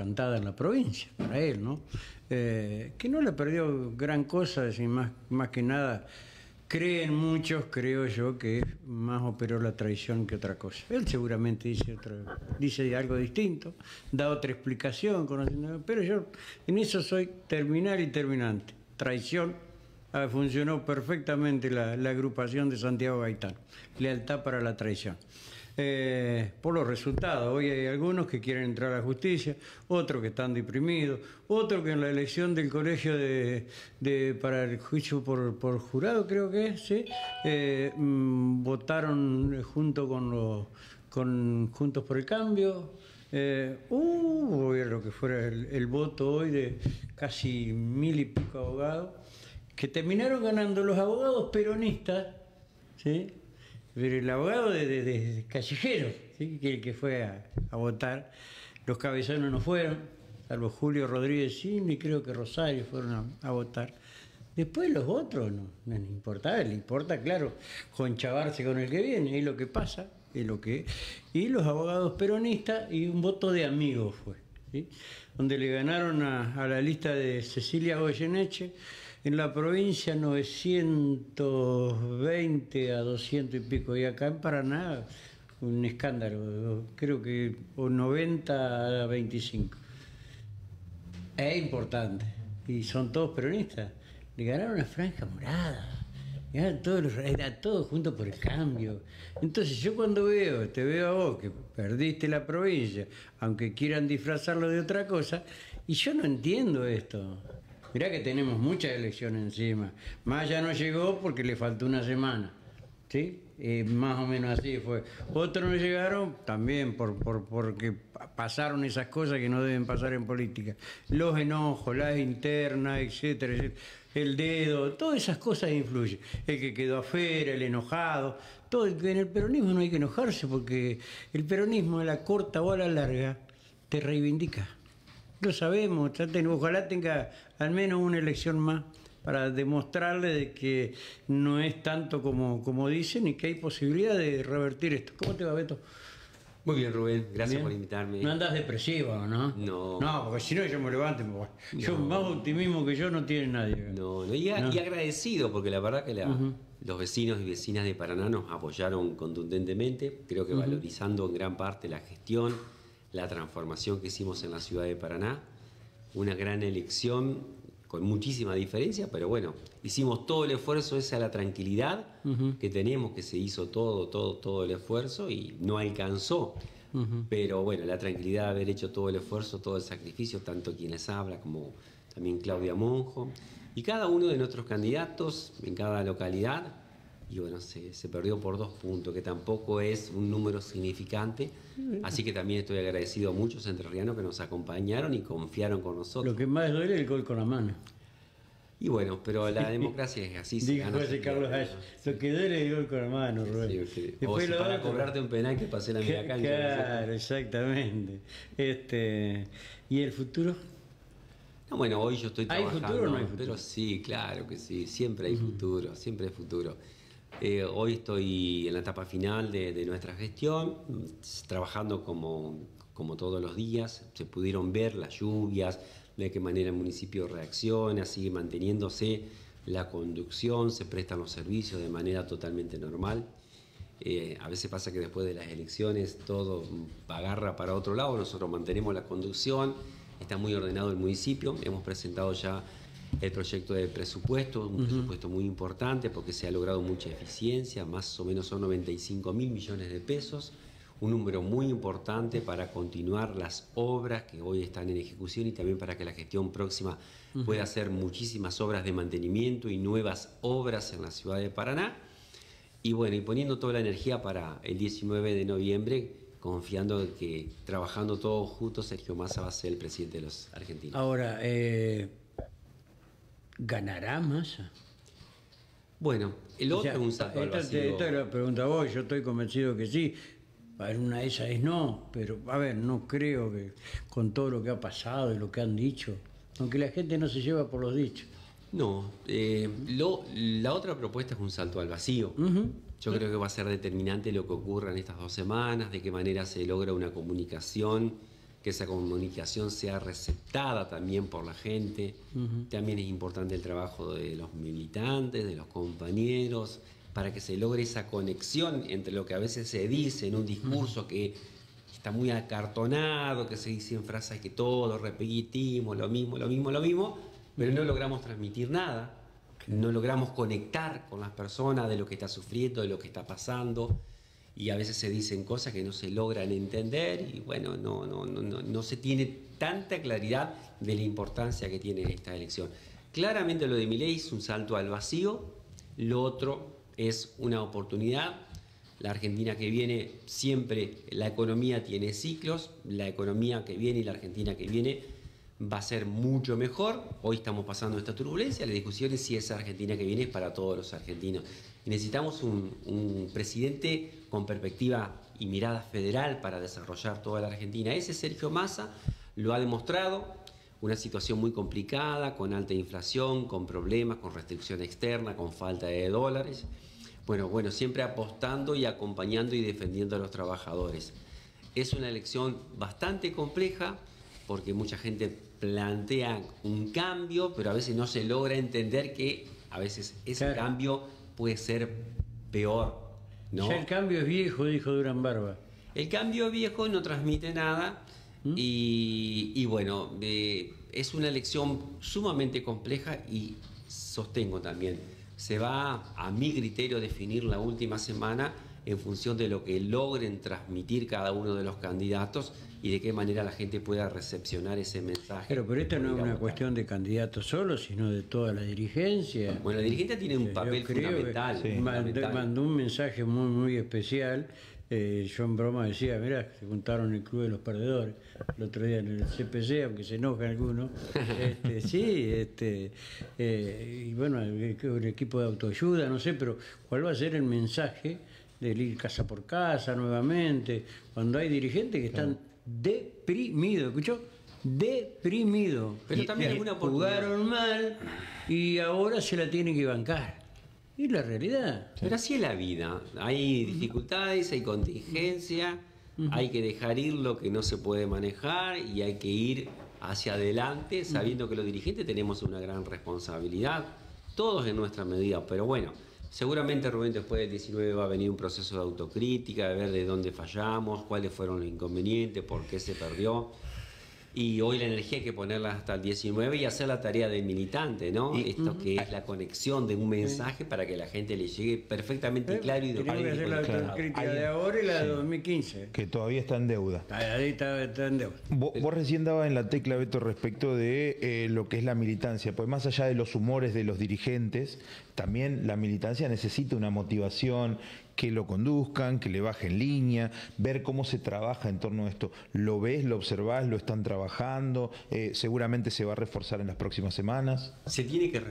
cantada en la provincia, para él, ¿no? Que no le perdió gran cosa, es decir, más que nada, creen muchos, creo yo, que más operó la traición que otra cosa. Él seguramente dice algo distinto, da otra explicación, pero yo en eso soy terminal y terminante. Traición, funcionó perfectamente la agrupación de Santiago Gaitán, lealtad para la traición. Por los resultados, hoy hay algunos que quieren entrar a la justicia, otros que están deprimidos, otros que en la elección del colegio para el juicio por jurado, creo que es, ¿sí? Votaron junto con Juntos por el Cambio. Lo que fuera el voto hoy de casi 1000 y pico abogados, que terminaron ganando los abogados peronistas, ¿sí? Pero el abogado de Callejero, ¿sí? que fue a votar, los cabezanos no fueron, salvo Julio Rodríguez Cini, creo que Rosario fueron a votar. Después los otros no les importaba, le importa, claro, conchavarse con el que viene, es lo que pasa, es lo que... Y los abogados peronistas, y un voto de amigos fue, ¿sí? Donde le ganaron a la lista de Cecilia Goyeneche, en la provincia 920 a 200 y pico, y acá en Paraná un escándalo, creo que o 90 a 25. Es importante, y son todos peronistas. Le ganaron a Franja Morada, era todo junto por el cambio. Entonces yo cuando te veo a vos que perdiste la provincia, aunque quieran disfrazarlo de otra cosa, y yo no entiendo esto. Mirá que tenemos muchas elecciones encima. Maya no llegó porque le faltó una semana, ¿sí? Más o menos así fue. Otros no llegaron también porque pasaron esas cosas que no deben pasar en política. Los enojos, las internas, etcétera, etcétera. El dedo, todas esas cosas influyen. El que quedó afuera, el enojado. Todo. En el peronismo no hay que enojarse porque el peronismo a la corta o a la larga te reivindica. Lo sabemos, ojalá tenga al menos una elección más para demostrarle de que no es tanto como dicen y que hay posibilidad de revertir esto. ¿Cómo te va, Beto? Muy bien, Rubén, gracias por invitarme. ¿No andas depresivo, no? No. No, porque si no yo me levanto y me voy. Yo, más optimismo que yo no tiene nadie. Y agradecido, porque la verdad que los vecinos y vecinas de Paraná nos apoyaron contundentemente, creo que valorizando en gran parte la gestión, la transformación que hicimos en la ciudad de Paraná, una gran elección con muchísima diferencia, pero bueno, hicimos todo el esfuerzo, esa es la tranquilidad que tenemos, que se hizo todo el esfuerzo y no alcanzó, pero bueno, la tranquilidad de haber hecho todo el esfuerzo, todo el sacrificio, tanto quien les habla como también Claudia Monjo, y cada uno de nuestros candidatos en cada localidad. Y bueno, se perdió por 2 puntos, que tampoco es un número significante. Así que también estoy agradecido a muchos entrerrianos que nos acompañaón y confiaron con nosotros. Lo que más duele es el gol con la mano. Y bueno, pero la democracia es así. Dijo ese Carlos Hayes, lo que duele es el gol con la mano, Rubén. Sí. O si para cobrarte un penal que pasé la media cancha. Claro, exactamente. ¿Y el futuro? No, bueno, hoy yo estoy trabajando. ¿Hay futuro o no hay futuro? Pero sí, claro que sí, siempre hay futuro, siempre hay futuro. Hoy estoy en la etapa final de nuestra gestión, trabajando como todos los días. Se pudieron ver las lluvias, de qué manera el municipio reacciona, sigue manteniéndose la conducción, se prestan los servicios de manera totalmente normal. A veces pasa que después de las elecciones todo agarra para otro lado, nosotros mantenemos la conducción, está muy ordenado el municipio, hemos presentado ya el proyecto de presupuesto, un presupuesto muy importante porque se ha logrado mucha eficiencia, más o menos son 95.000 millones de pesos, un número muy importante para continuar las obras que hoy están en ejecución y también para que la gestión próxima pueda hacer muchísimas obras de mantenimiento y nuevas obras en la ciudad de Paraná. Y bueno, y poniendo toda la energía para el 19 de noviembre, confiando en que trabajando todos juntos, Sergio Massa va a ser el presidente de los argentinos. Ahora, ¿ganará Massa? Bueno, el otro es un salto al vacío. Esta es la pregunta a vos, yo estoy convencido que sí. Para una de esas es no, pero a ver, no creo que con todo lo que ha pasado y lo que han dicho, aunque la gente no se lleva por los dichos. No, la otra propuesta es un salto al vacío. Yo creo que va a ser determinante lo que ocurra en estas 2 semanas, de qué manera se logra una comunicación que esa comunicación sea receptada también por la gente. También es importante el trabajo de los militantes, de los compañeros, para que se logre esa conexión entre lo que a veces se dice en un discurso que está muy acartonado, que se dicen frases que todos repetimos, lo mismo, pero no logramos transmitir nada, no logramos conectar con las personas de lo que está sufriendo, de lo que está pasando. Y a veces se dicen cosas que no se logran entender y bueno, no se tiene tanta claridad de la importancia que tiene esta elección. Claramente lo de Milei es un salto al vacío, lo otro es una oportunidad. La Argentina que viene, siempre la economía tiene ciclos, la economía que viene y la Argentina que viene va a ser mucho mejor. Hoy estamos pasando esta turbulencia, la discusión es si esa Argentina que viene es para todos los argentinos. Y necesitamos un presidente con perspectiva y mirada federal para desarrollar toda la Argentina. Ese Sergio Massa lo ha demostrado, una situación muy complicada, con alta inflación, con problemas, con restricción externa, con falta de dólares. Bueno, siempre apostando y acompañando y defendiendo a los trabajadores. Es una elección bastante compleja porque mucha gente plantea un cambio, pero a veces no se logra entender que a veces ese cambio puede ser peor, ¿no? Ya el cambio es viejo, dijo Durán Barba. El cambio viejo no transmite nada y bueno, es una elección sumamente compleja y sostengo también, se va a mi criterio definir la última semana en función de lo que logren transmitir cada uno de los candidatos y de qué manera la gente pueda recepcionar ese mensaje. Pero esta no es una cuestión de candidatos solo, sino de toda la dirigencia. Bueno, la dirigencia tiene un papel fundamental. Mandó un mensaje muy especial. Yo en broma decía, mirá, se juntaron el Club de los Perdedores el otro día en el CPC, aunque se enoja alguno. Y bueno, el equipo de autoayuda, no sé, pero ¿cuál va a ser el mensaje del ir casa por casa nuevamente? Cuando hay dirigentes que están deprimidos, ¿escuchó? Deprimidos. Pero también alguna oportunidad. Jugaron mal y ahora se la tienen que bancar. Y la realidad. Pero así es la vida. Hay dificultades, hay contingencia, hay que dejar ir lo que no se puede manejar y hay que ir hacia adelante sabiendo que los dirigentes tenemos una gran responsabilidad, todos en nuestra medida. Pero bueno, seguramente Rubén después del 19 va a venir un proceso de autocrítica, de ver de dónde fallamos, cuáles fueron los inconvenientes, por qué se perdió. Y hoy la energía hay que ponerla hasta el 19 y hacer la tarea del militante, ¿no? Esto que es la conexión de un mensaje para que la gente le llegue perfectamente claro y de Tenemos que hacer la autocrítica de ahora y la de 2015. Que todavía está en deuda. Ahí está en deuda. Vos recién dabas en la tecla, Beto, respecto de lo que es la militancia. Pues más allá de los humores de los dirigentes, también la militancia necesita una motivación, que lo conduzcan, que le bajen línea, ver cómo se trabaja en torno a esto. ¿Lo ves, lo observás, lo están trabajando? Seguramente se va a reforzar en las próximas semanas. Se tiene que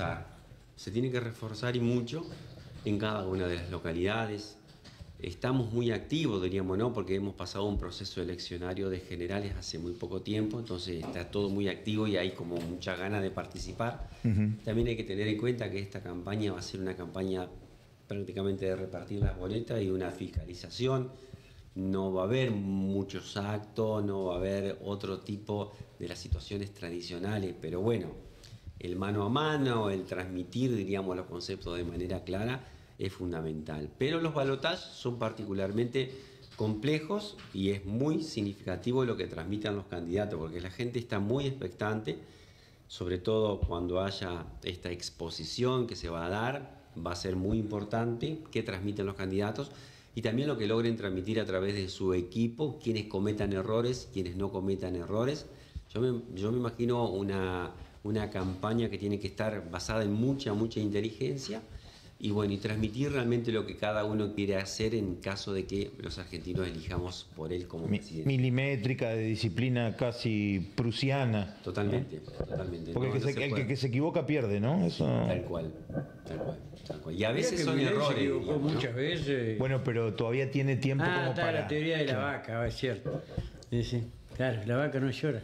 reforzar y mucho en cada una de las localidades. Estamos muy activos, diríamos, ¿no? Porque hemos pasado un proceso eleccionario de generales hace muy poco tiempo, entonces está todo muy activo y hay como mucha ganas de participar. También hay que tener en cuenta que esta campaña va a ser una campaña prácticamente de repartir las boletas y una fiscalización. No va a haber muchos actos, no va a haber otro tipo de las situaciones tradicionales, pero bueno, el mano a mano, el transmitir, diríamos, los conceptos de manera clara es fundamental. Pero los balotajes son particularmente complejos y es muy significativo lo que transmitan los candidatos, porque la gente está muy expectante, sobre todo cuando haya esta exposición que se va a dar. Va a ser muy importante qué transmiten los candidatos y también lo que logren transmitir a través de su equipo, quienes cometan errores, quienes no cometan errores. Yo me imagino una campaña que tiene que estar basada en mucha inteligencia y bueno, y transmitir realmente lo que cada uno quiere hacer en caso de que los argentinos elijamos por él como presidente. Milimétrica, de disciplina casi prusiana. Totalmente. Porque el que se equivoca pierde, ¿no? Eso... Tal cual. Y a veces son errores. Se equivocó muchas veces. Bueno, pero todavía tiene tiempo como para... la teoría de la vaca, es cierto. Sí. Claro, la vaca no llora.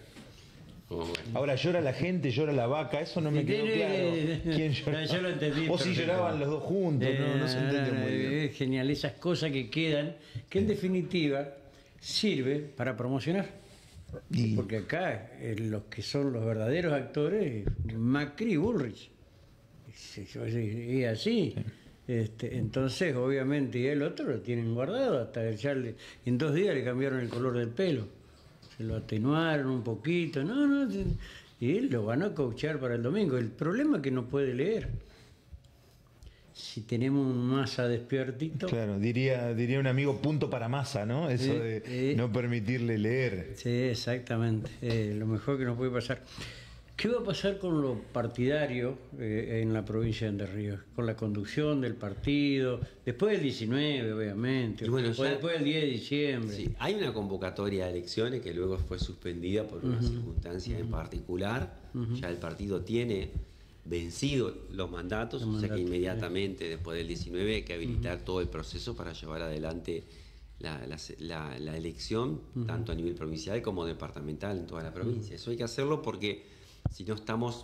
Ahora llora la gente, llora la vaca, eso no me quedó claro. ¿Quién llora? No, yo lo entendí. O si lloraban los dos juntos, no se entendió muy bien. Es genial, esas cosas que quedan, que en definitiva sirve para promocionar. Porque acá los que son los verdaderos actores, Macri y Bullrich. Es así. Entonces, obviamente, y el otro lo tienen guardado, hasta en 2 días le cambiaron el color del pelo. Se lo atenuaron un poquito, y él lo van a coachar para el domingo. El problema es que no puede leer. Si tenemos un Massa despiertito... Claro, diría un amigo, punto para Massa, ¿no? Eso de no permitirle leer. Sí, exactamente. Lo mejor que nos puede pasar. ¿Qué va a pasar con lo partidario en la provincia de Entre Ríos? Con la conducción del partido, después del 19, obviamente, y bueno, después del 10 de diciembre. Sí, hay una convocatoria de elecciones que luego fue suspendida por una circunstancia en particular. Ya el partido tiene vencido los mandatos, o sea que inmediatamente después del 19 hay que habilitar todo el proceso para llevar adelante la elección, tanto a nivel provincial como departamental en toda la provincia. Eso hay que hacerlo porque si no estamos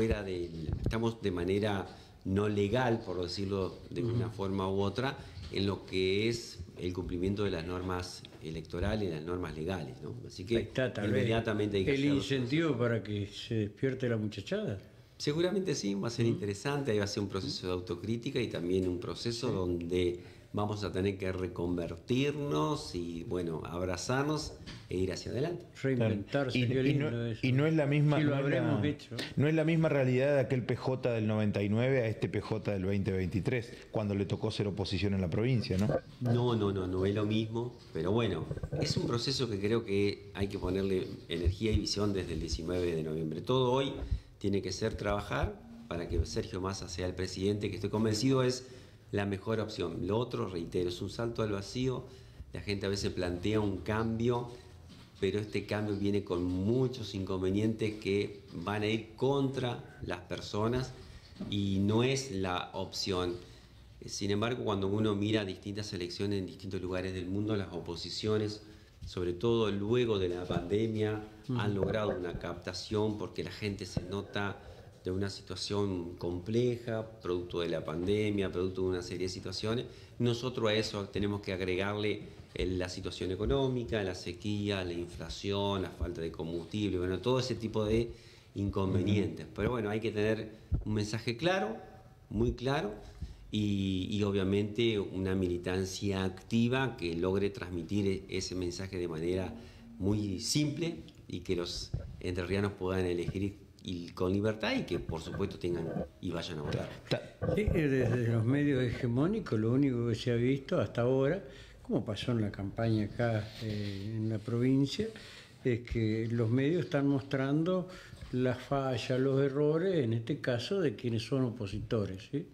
estamos de manera no legal, por decirlo de una forma u otra, en lo que es el cumplimiento de las normas electorales y las normas legales, ¿no? Así que inmediatamente hay que el incentivo para que se despierte la muchachada. Seguramente sí, va a ser interesante, ahí va a ser un proceso de autocrítica y también un proceso donde vamos a tener que reconvertirnos y, bueno, abrazarnos e ir hacia adelante. Reinventarse, y no es la misma, sí, lo habremos hecho. No es la misma realidad de aquel PJ del 99 a este PJ del 2023, cuando le tocó ser oposición en la provincia, ¿no? No es lo mismo, pero bueno, es un proceso que creo que hay que ponerle energía y visión desde el 19 de noviembre. Todo hoy tiene que ser trabajar para que Sergio Massa sea el presidente, que estoy convencido es la mejor opción. Lo otro, reitero, es un salto al vacío. La gente a veces plantea un cambio, pero este cambio viene con muchos inconvenientes que van a ir contra las personas y no es la opción. Sin embargo, cuando uno mira distintas elecciones en distintos lugares del mundo, las oposiciones, sobre todo luego de la pandemia, han logrado una captación porque la gente se nota de una situación compleja, producto de la pandemia, producto de una serie de situaciones. Nosotros a eso tenemos que agregarle la situación económica, la sequía, la inflación, la falta de combustible, bueno, todo ese tipo de inconvenientes. Pero bueno, hay que tener un mensaje claro, muy claro, y obviamente una militancia activa que logre transmitir ese mensaje de manera muy simple y que los entrerrianos puedan elegir con libertad y que por supuesto tengan y vayan a votar. Sí, desde los medios hegemónicos lo único que se ha visto hasta ahora, como pasó en la campaña acá en la provincia, es que los medios están mostrando las fallas, los errores, en este caso de quienes son opositores, ¿sí?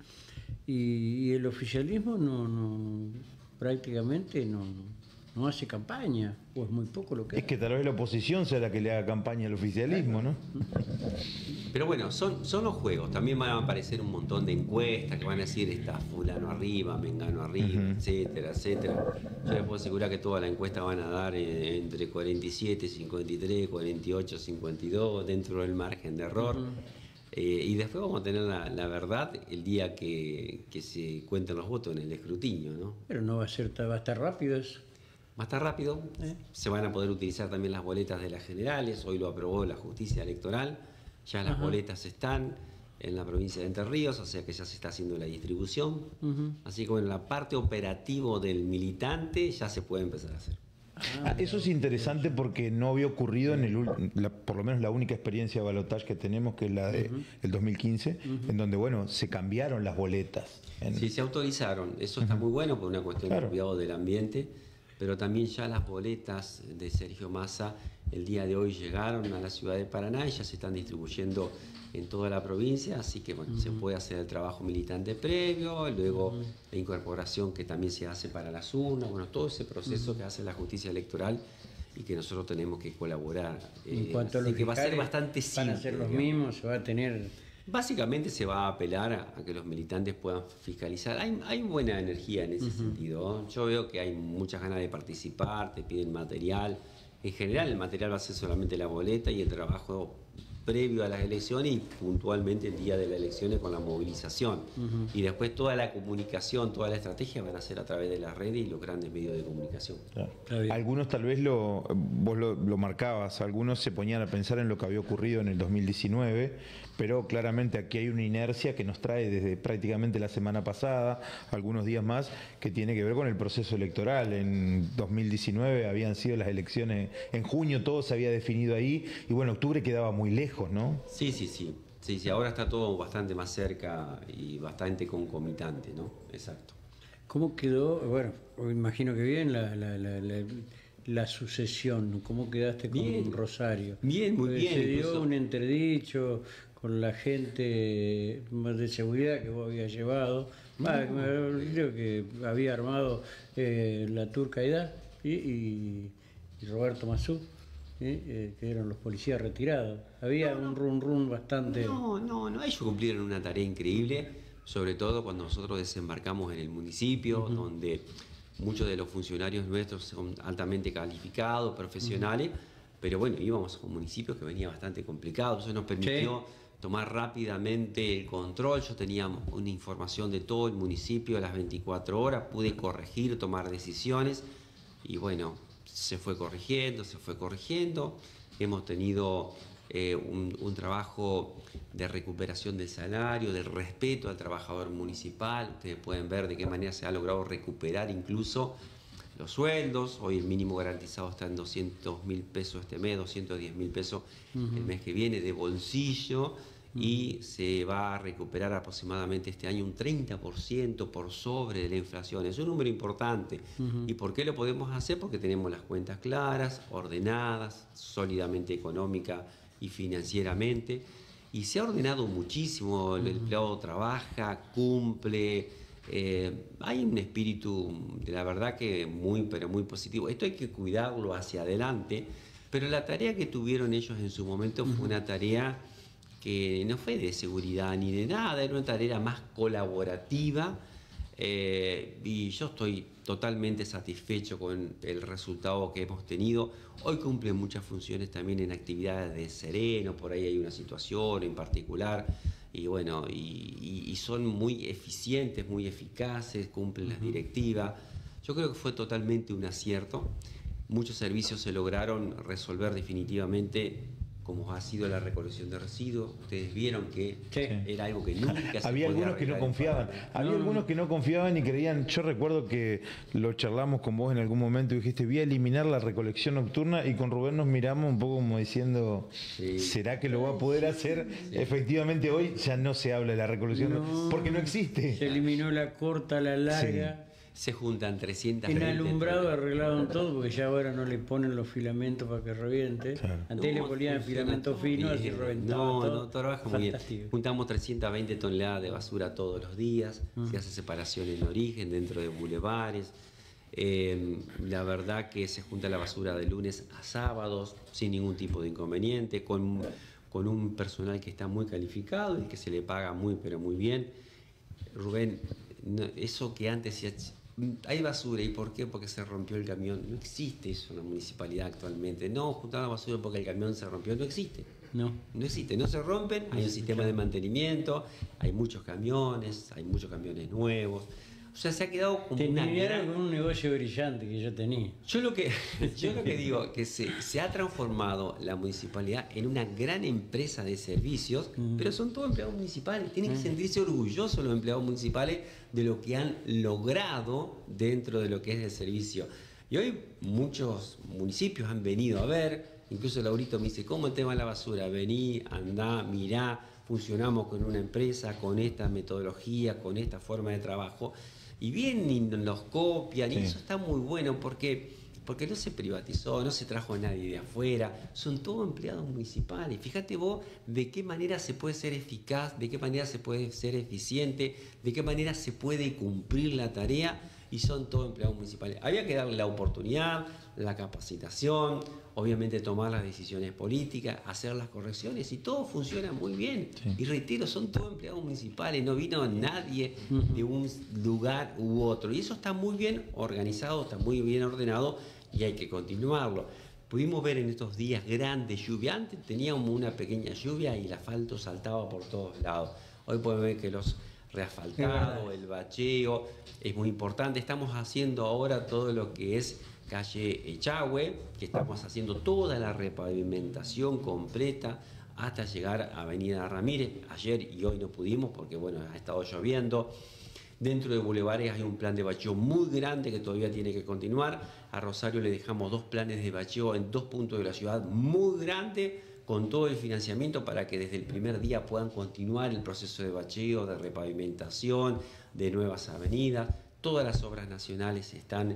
Y el oficialismo prácticamente no hace campaña, o es muy poco lo que hace. Es que tal vez la oposición sea la que le haga campaña al oficialismo, ¿no? Pero bueno, son los juegos. También van a aparecer un montón de encuestas que van a decir está fulano arriba, mengano arriba, etcétera, etcétera. Yo les puedo asegurar que toda la encuesta van a dar entre 47, 53, 48, 52, dentro del margen de error. Y después vamos a tener la verdad el día que se cuenten los votos en el escrutinio, ¿no? Pero no va a estar rápido eso. Va a estar rápido, se van a poder utilizar también las boletas de las generales, hoy lo aprobó la justicia electoral, ya las boletas están en la provincia de Entre Ríos, o sea que ya se está haciendo la distribución, así que bueno, la parte operativa del militante ya se puede empezar a hacer. Eso es interesante porque no había ocurrido por lo menos la única experiencia de balotaje que tenemos, que es la del 2015, en donde, bueno, se cambiaron las boletas. Sí, se autorizaron, eso está muy bueno por una cuestión de cuidado del ambiente, pero también ya las boletas de Sergio Massa el día de hoy llegaron a la ciudad de Paraná y ya se están distribuyendo en toda la provincia, así que bueno, se puede hacer el trabajo militante previo, luego la incorporación que también se hace para las urnas, bueno, todo ese proceso que hace la justicia electoral y que nosotros tenemos que colaborar. En cuanto a lo que va a ser bastante simple. Van a ser los mismos, se va a tener... Básicamente se va a apelar a que los militantes puedan fiscalizar. Hay buena energía en ese sentido. Yo veo que hay muchas ganas de participar, te piden material. En general el material va a ser solamente la boleta y el trabajo previo a las elecciones y puntualmente el día de las elecciones con la movilización. Y después toda la comunicación, toda la estrategia van a ser a través de las redes y los grandes medios de comunicación. Claro. Algunos tal vez vos lo marcabas, algunos se ponían a pensar en lo que había ocurrido en el 2019, pero claramente aquí hay una inercia que nos trae desde prácticamente la semana pasada, algunos días más, que tiene que ver con el proceso electoral. En 2019 habían sido las elecciones, en junio todo se había definido ahí, y bueno, octubre quedaba muy lejos, ¿no? Sí, ahora está todo bastante más cerca y bastante concomitante, ¿no? Exacto. ¿Cómo quedó? Bueno, imagino que bien la sucesión. ¿Cómo quedaste con Rosario? Bien, muy bien. Se dio un entredicho con la gente de seguridad que vos habías llevado. Creo que había armado la Turca Aidar y Roberto Massú. Que eran los policías retirados. Había un run bastante... No, ellos cumplieron una tarea increíble, sobre todo cuando nosotros desembarcamos en el municipio, donde muchos de los funcionarios nuestros son altamente calificados, profesionales, pero bueno, íbamos a un municipio que venía bastante complicado, eso nos permitió tomar rápidamente el control. Yo tenía una información de todo el municipio a las 24 horas, pude corregir, tomar decisiones y bueno, se fue corrigiendo. Hemos tenido un trabajo de recuperación del salario, del respeto al trabajador municipal. Ustedes pueden ver de qué manera se ha logrado recuperar incluso los sueldos. Hoy el mínimo garantizado está en 200.000 pesos este mes, 210.000 pesos el mes que viene de bolsillo. Y se va a recuperar aproximadamente este año un 30% por sobre de la inflación. Es un número importante. ¿Y por qué lo podemos hacer? Porque tenemos las cuentas claras, ordenadas, sólidamente económica y financieramente. Y se ha ordenado muchísimo, el empleado trabaja, cumple. Hay un espíritu, de la verdad que muy, pero muy positivo. Esto hay que cuidarlo hacia adelante, pero la tarea que tuvieron ellos en su momento fue una tarea que no fue de seguridad ni de nada, era una tarea más colaborativa, y yo estoy totalmente satisfecho con el resultado que hemos tenido. Hoy cumplen muchas funciones también en actividades de sereno, por ahí hay una situación en particular, y bueno, y son muy eficientes, muy eficaces, cumplen las directivas. Yo creo que fue totalmente un acierto. Muchos servicios se lograron resolver definitivamente, como ha sido la recolección de residuos. Ustedes vieron que era algo que nunca se había podía algunos que no confiaban. Había algunos que no confiaban y creían. Yo recuerdo que lo charlamos con vos en algún momento y dijiste, voy a eliminar la recolección nocturna, y con Rubén nos miramos un poco como diciendo, ¿será que lo va a poder hacer? Efectivamente hoy ya no se habla de la recolección porque no existe. Se eliminó la corta, la larga. Se juntan 300. En alumbrado arreglaron todo, porque ya ahora no le ponen los filamentos para que reviente. Claro. Antes le ponían filamentos finos, así reventaba todo. Trabaja muy bien. Juntamos 320 toneladas de basura todos los días. Se hace separación en origen, dentro de bulevares. La verdad que se junta la basura de lunes a sábados, sin ningún tipo de inconveniente, con un personal que está muy calificado y que se le paga muy, pero muy bien. Rubén, eso que antes hay basura, ¿y por qué? Porque se rompió el camión. No existe eso en la municipalidad actualmente. No, juntar la basura porque el camión se rompió. No existe. No existe. No se rompen. Hay un sistema de mantenimiento. Hay muchos camiones nuevos. O sea, se ha quedado como un negocio brillante que yo tenía. Yo lo que digo que se ha transformado la municipalidad en una gran empresa de servicios, pero son todos empleados municipales. Tienen que sentirse orgullosos los empleados municipales de lo que han logrado dentro de lo que es el servicio. Y hoy muchos municipios han venido a ver, incluso Laurito me dice, ¿cómo el tema de la basura? Vení, andá, mirá, funcionamos con una empresa, con esta metodología, con esta forma de trabajo. Y vienen y nos copian, y eso está muy bueno porque no se privatizó, no se trajo a nadie de afuera, son todos empleados municipales. Fíjate vos de qué manera se puede ser eficaz, de qué manera se puede ser eficiente, de qué manera se puede cumplir la tarea, y son todos empleados municipales. Había que darle la oportunidad, la capacitación, obviamente tomar las decisiones políticas, hacer las correcciones, y todo funciona muy bien. Y reitero, son todos empleados municipales, no vino nadie de un lugar u otro. Y eso está muy bien organizado, está muy bien ordenado, y hay que continuarlo. pudimos ver en estos días grandes lluvias. Antes teníamos una pequeña lluvia y el asfalto saltaba por todos lados. Hoy pueden ver que los reasfaltados, el bacheo, es muy importante. Estamos haciendo ahora todo lo que es calle Echagüe, que estamos haciendo toda la repavimentación completa hasta llegar a Avenida Ramírez. Ayer y hoy no pudimos porque, bueno, ha estado lloviendo. Dentro de Bulevares hay un plan de bacheo muy grande que todavía tiene que continuar. A Rosario le dejamos 2 planes de bacheo en 2 puntos de la ciudad muy grandes, con todo el financiamiento para que desde el primer día puedan continuar el proceso de bacheo, de repavimentación, de nuevas avenidas. Todas las obras nacionales están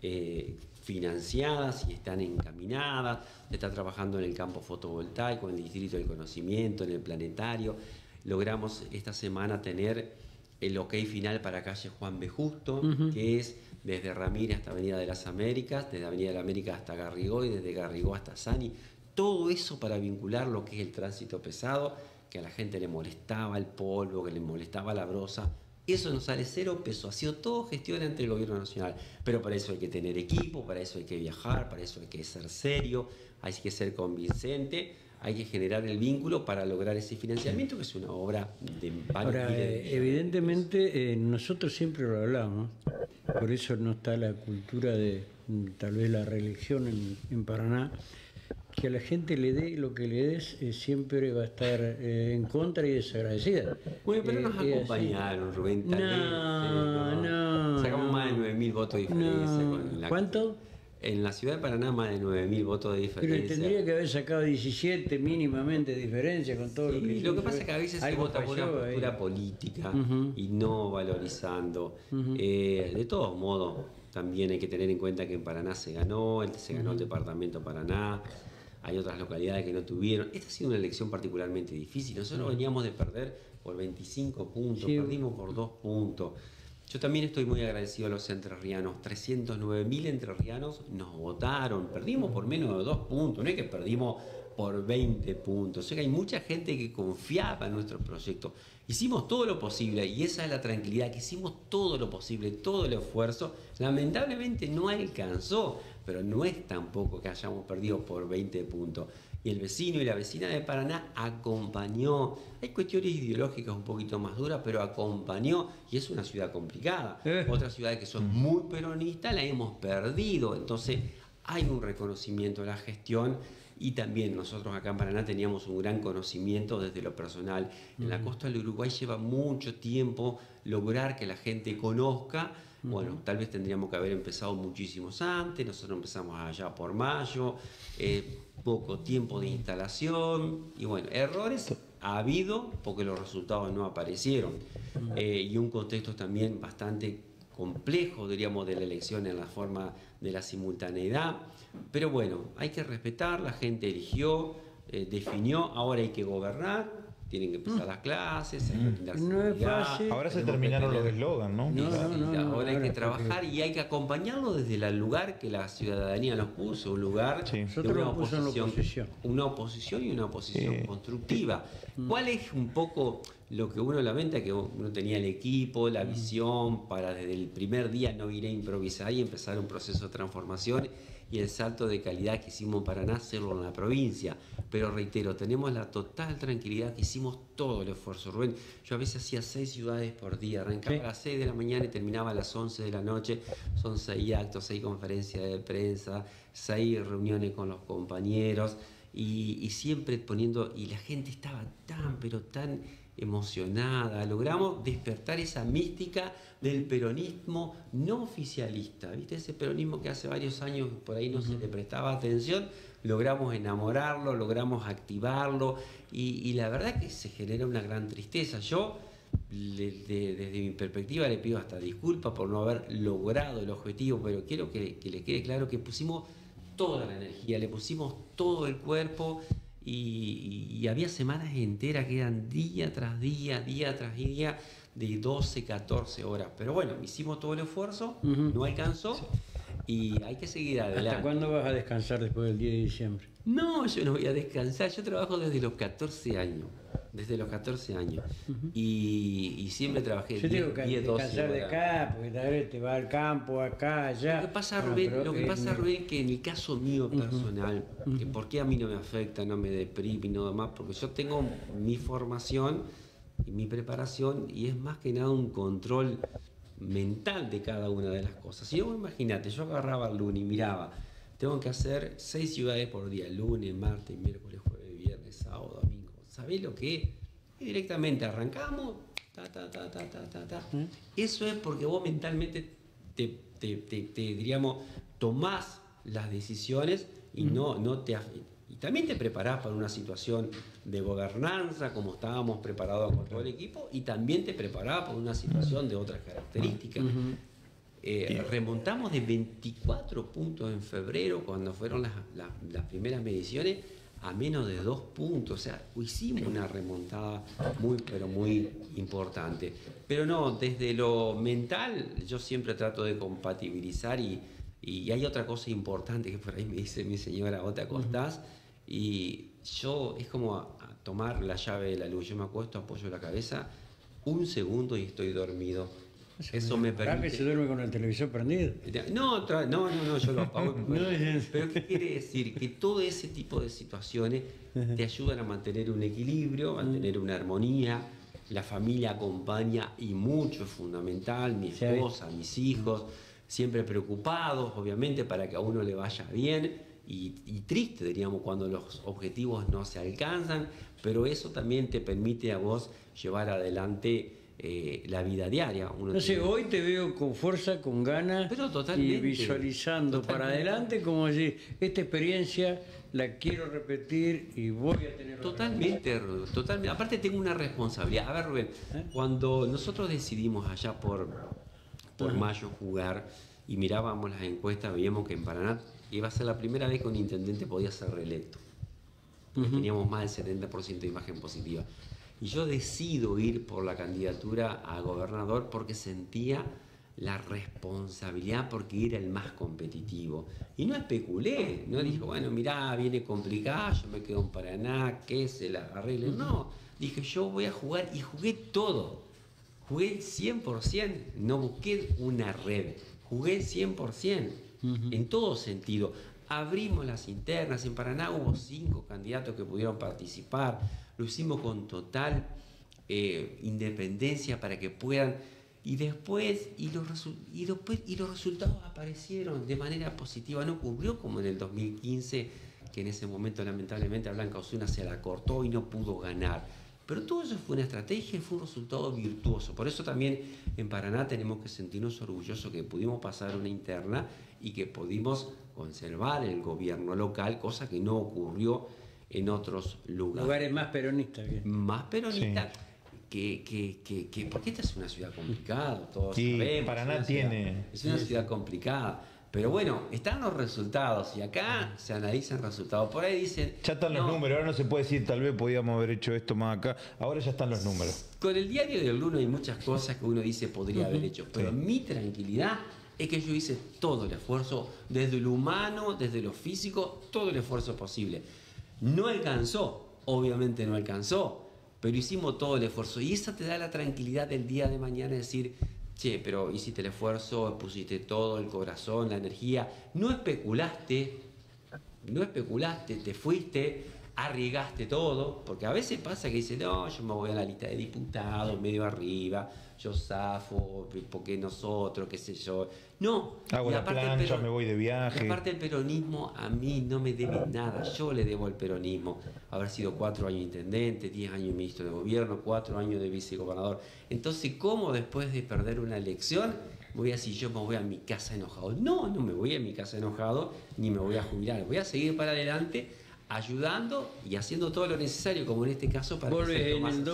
financiadas y están encaminadas. Se está trabajando en el campo fotovoltaico, en el Distrito del Conocimiento, en el Planetario. Logramos esta semana tener el ok final para calle Juan B. Justo, que es desde Ramírez hasta Avenida de las Américas, desde Avenida de las Américas hasta Garrigó y desde Garrigó hasta Sani. Todo eso para vincular lo que es el tránsito pesado, que a la gente le molestaba el polvo, que le molestaba la brosa. Eso nos sale 0 pesos, ha sido todo gestión ante el gobierno nacional. Pero para eso hay que tener equipo, para eso hay que viajar, para eso hay que ser serio, hay que ser convincente. Hay que generar el vínculo para lograr ese financiamiento, que es una obra de varios miles de millones. Evidentemente, nosotros siempre lo hablamos, por eso no está la cultura de tal vez la reelección en Paraná, que a la gente le dé lo que le des, siempre va a estar en contra y desagradecida. Bueno, pero nos acompañaron, Rubén. No. Sacamos más de 9.000 votos de diferencia. Con la ¿Cuánto? En la ciudad de Paraná más de 9.000 votos de diferencia. Pero tendría que haber sacado 17 mínimamente de diferencia con todo lo que... Lo que pasa es que a veces se vota por una postura política y no valorizando. De todos modos, también hay que tener en cuenta que en Paraná se ganó el departamento Paraná. Hay otras localidades que no tuvieron. Esta ha sido una elección particularmente difícil. Nosotros veníamos de perder por 25 puntos, perdimos por 2 puntos. Yo también estoy muy agradecido a los entrerrianos. 309.000 entrerrianos nos votaron. Perdimos por menos de 2 puntos. No es que perdimos por 20 puntos. O sea que hay mucha gente que confiaba en nuestro proyecto. Hicimos todo lo posible y esa es la tranquilidad, que hicimos todo lo posible, todo el esfuerzo. Lamentablemente no alcanzó, pero no es tampoco que hayamos perdido por 20 puntos. Y el vecino y la vecina de Paraná acompañó. Hay cuestiones ideológicas un poquito más duras, pero acompañó. Y es una ciudad complicada. Otras ciudades que son muy peronistas la hemos perdido. Entonces hay un reconocimiento de la gestión. Y también nosotros acá en Paraná teníamos un gran conocimiento desde lo personal. En la costa del Uruguay lleva mucho tiempo lograr que la gente conozca. Bueno, tal vez tendríamos que haber empezado muchísimos antes. Nosotros empezamos allá por mayo. Poco tiempo de instalación. Y bueno, errores ha habido porque los resultados no aparecieron. Y un contexto también bastante complejo, diríamos, de la elección en la forma de la simultaneidad. Pero bueno, hay que respetar, la gente eligió, definió, ahora hay que gobernar, tienen que empezar las clases, hay que brindar seguridad. Ahora se terminaron los eslogan, ¿no? Ahora hay que trabajar y hay que acompañarlo desde el lugar que la ciudadanía nos puso, un lugar de una oposición y una oposición constructiva. ¿Cuál es un poco lo que uno lamenta? Que uno tenía el equipo, la visión para desde el primer día no ir a improvisar y empezar un proceso de transformación, y el salto de calidad que hicimos en Paraná hacerlo en la provincia. Pero reitero, tenemos la total tranquilidad que hicimos todo el esfuerzo. Rubén, yo a veces hacía 6 ciudades por día, arrancaba a las 6 de la mañana y terminaba a las 11 de la noche. Son 6 actos, 6 conferencias de prensa, 6 reuniones con los compañeros, y siempre poniendo, y la gente estaba tan, pero tan emocionada. Logramos despertar esa mística del peronismo no oficialista, ¿viste? Ese peronismo que hace varios años por ahí no se le prestaba atención. Logramos enamorarlo, logramos activarlo, y la verdad que se genera una gran tristeza. Yo, desde mi perspectiva, le pido hasta disculpas por no haber logrado el objetivo, pero quiero que le quede claro que pusimos toda la energía, le pusimos todo el cuerpo. Y había semanas enteras que eran día tras día, de 12, 14 horas. Pero bueno, hicimos todo el esfuerzo, no alcanzó, y hay que seguir adelante. ¿Hasta cuándo vas a descansar después del 10 de diciembre? No, yo no voy a descansar. Yo trabajo desde los 14 años. desde los 14 años. Y siempre trabajé Yo tengo que 10, 12 descansar de horas. acá, porque tal vez te va al campo, acá, allá. Lo que pasa, Bueno, Rubén, pero, lo que pasa, Rubén, que en el caso mío personal, que por qué a mí no me afecta, no me deprime y no demás, porque yo tengo mi formación y mi preparación y es más que nada un control mental de cada una de las cosas. Si yo, imagínate, yo agarraba el lunes y miraba, tengo que hacer 6 ciudades por día, lunes, martes, miércoles, jueves, viernes, sábado, domingo. ¿Sabés lo que es? Y directamente arrancamos, Eso es porque vos mentalmente diríamos, tomás las decisiones y no te y también te preparás para una situación de gobernanza, como estábamos preparados con todo el equipo, y también te preparás para una situación de otras características. Remontamos de 24 puntos en febrero, cuando fueron las primeras mediciones, a menos de 2 puntos. O sea, hicimos una remontada pero muy importante. Pero no, desde lo mental, yo siempre trato de compatibilizar y hay otra cosa importante que por ahí me dice mi señora, ¿vos te acostás? Y yo, es como a tomar la llave de la luz. Yo me acuesto, apoyo la cabeza, 1 segundo y estoy dormido. Eso me permite. que se duerme con el televisor prendido. No, yo lo apago. Pero ¿qué quiere decir? Que todo ese tipo de situaciones te ayudan a mantener un equilibrio, a mantener una armonía. La familia acompaña y mucho es fundamental. Mi esposa, mis hijos, siempre preocupados, obviamente, para que a uno le vaya bien. Y triste, diríamos, cuando los objetivos no se alcanzan, pero eso también te permite a vos llevar adelante la vida diaria. No sé, hoy te veo con fuerza, con ganas, y visualizando para adelante, como decir, esta experiencia la quiero repetir y voy a tener... Totalmente. Aparte tengo una responsabilidad. A ver, Rubén, cuando nosotros decidimos allá por mayo jugar y mirábamos las encuestas, veíamos que en Paraná iba a ser la primera vez que un intendente podía ser reelecto. Teníamos más del 70% de imagen positiva. Y yo decido ir por la candidatura a gobernador porque sentía la responsabilidad, porque era el más competitivo. Y no especulé, no dije, bueno, mirá, viene complicado, yo me quedo en Paraná, que se la arregle. No, dije, yo voy a jugar, y jugué todo. Jugué 100%, no busqué una red, jugué 100%, en todo sentido. Abrimos las internas, en Paraná hubo 5 candidatos que pudieron participar, lo hicimos con total independencia para que puedan, y los resultados aparecieron de manera positiva. No ocurrió como en el 2015, que en ese momento lamentablemente a Blanca Osuna se la cortó y no pudo ganar. Pero todo eso fue una estrategia y fue un resultado virtuoso. Por eso también en Paraná tenemos que sentirnos orgullosos que pudimos pasar una interna y que pudimos conservar el gobierno local, cosa que no ocurrió en otros lugares. Lugares más peronistas. Más peronistas. Sí. Porque esta es una ciudad complicada, todos sabemos. Paraná es una ciudad complicada. Pero bueno, están los resultados y acá se analizan resultados. Por ahí dicen... Ya están los números, ahora no se puede decir tal vez podíamos haber hecho esto más acá. Ahora ya están los números. Con el diario del lunes hay muchas cosas que uno dice podría haber hecho, pero mi tranquilidad es que yo hice todo el esfuerzo, desde lo humano, desde lo físico, todo el esfuerzo posible. No alcanzó, obviamente no alcanzó, pero hicimos todo el esfuerzo. Y esa te da la tranquilidad del día de mañana, decir... Che, pero hiciste el esfuerzo, pusiste todo, el corazón, la energía, no especulaste, te fuiste, arriesgaste todo, porque a veces pasa que dice, no, yo me voy a la lista de diputados, medio arriba, yo zafo, porque nosotros, qué sé yo. No. Hago la plancha, me voy de viaje. Y aparte el peronismo a mí no me debe nada, yo le debo al peronismo. Haber sido 4 años intendente, 10 años ministro de gobierno, 4 años de vicegobernador. Entonces, ¿cómo después de perder una elección voy a decir yo me voy a mi casa enojado? No me voy a mi casa enojado, ni me voy a jubilar. Voy a seguir para adelante, ayudando y haciendo todo lo necesario, como en este caso, para que se en el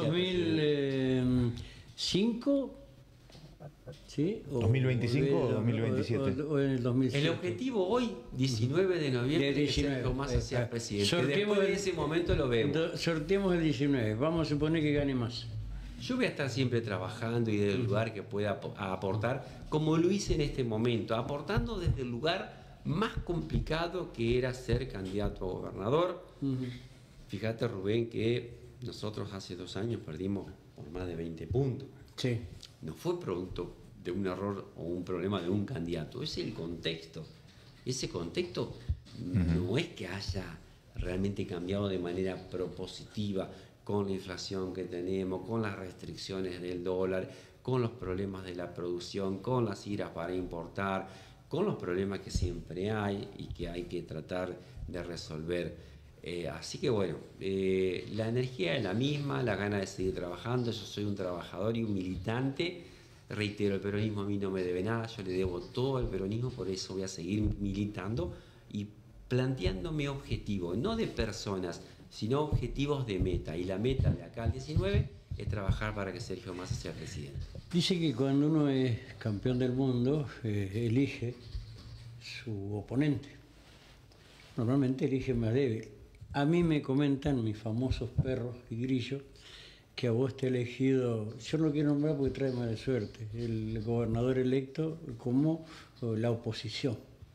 2005, ¿sí? 2025 o 2027. O en el 2007. El objetivo hoy, 19 de noviembre, es ser Tomás sea presidente. Después de ese momento lo vemos. Sorteemos el 19, vamos a suponer que gane más. Yo voy a estar siempre trabajando y desde el lugar que pueda aportar, como lo hice en este momento, aportando desde el lugar más complicado que era ser candidato a gobernador. Fíjate, Rubén, que nosotros hace 2 años perdimos por más de 20 puntos. Sí. No fue producto de un error o un problema de un candidato, es el contexto. Ese contexto no es que haya realmente cambiado de manera propositiva con la inflación que tenemos, con las restricciones del dólar, con los problemas de la producción, con las iras para importar, con los problemas que siempre hay y que hay que tratar de resolver. Así que bueno, la energía es la misma, la gana de seguir trabajando. Yo soy un trabajador y un militante. Reitero, el peronismo a mí no me debe nada, yo le debo todo al peronismo, por eso voy a seguir militando y planteándome objetivos, no de personas, sino objetivos de meta. Y la meta de acá al 19 es trabajar para que Sergio Massa sea presidente. Dice que cuando uno es campeón del mundo, elige su oponente. Normalmente elige más débil. A mí me comentan mis famosos perros y grillos que a vos te ha elegido, yo no lo quiero nombrar porque trae mala suerte, el gobernador electo como la oposición.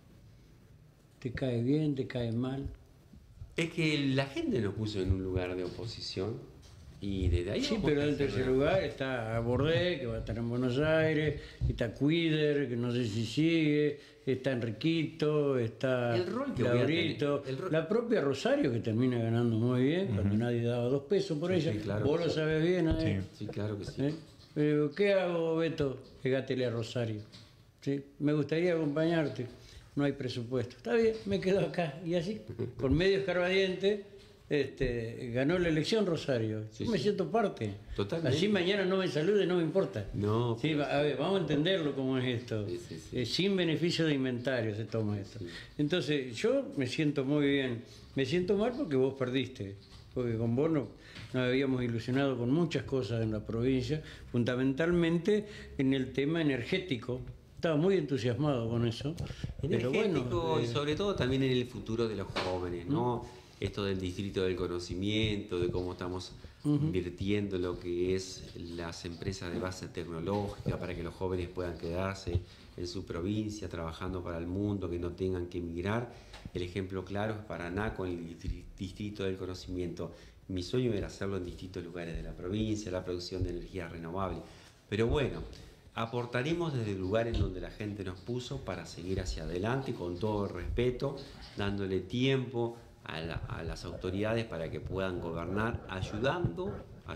¿Te cae bien, te cae mal? Es que la gente nos puso en un lugar de oposición y desde ahí... Sí, pero en tercer lugar está Bordet, que va a estar en Buenos Aires, está Cuider, que no sé si sigue, está Enriquito, está el rol que Laurito, la propia Rosario, que termina ganando muy bien, cuando nadie daba 2 pesos por ella. Sí, claro. Vos lo sabés bien, ¿eh? Sí, claro que sí. Pero, ¿qué hago, Beto? Pegátele a Rosario. ¿Sí? Me gustaría acompañarte, no hay presupuesto. Está bien, me quedo acá. Y así, con medio escarbadiente, ganó la elección Rosario. Sí, Yo me sí. siento parte. Totalmente. Así mañana no me salude, no me importa. No. Sí, a ver, vamos a entenderlo cómo es esto. Sí, sí, sí. Sin beneficio de inventario se toma esto. Sí. Entonces, yo me siento muy bien. Me siento mal porque vos perdiste. Porque con vos nos habíamos ilusionado con muchas cosas en la provincia, fundamentalmente en el tema energético. Estaba muy entusiasmado con eso. Energético Pero bueno, y sobre todo también en el futuro de los jóvenes, ¿no? Esto del distrito del conocimiento, de cómo estamos invirtiendo lo que es las empresas de base tecnológica para que los jóvenes puedan quedarse en su provincia trabajando para el mundo, que no tengan que emigrar. El ejemplo claro es Paraná con el distrito del conocimiento. Mi sueño era hacerlo en distintos lugares de la provincia, la producción de energía renovable. Pero bueno, aportaremos desde el lugar en donde la gente nos puso para seguir hacia adelante con todo el respeto, dándole tiempo a las autoridades para que puedan gobernar, ayudando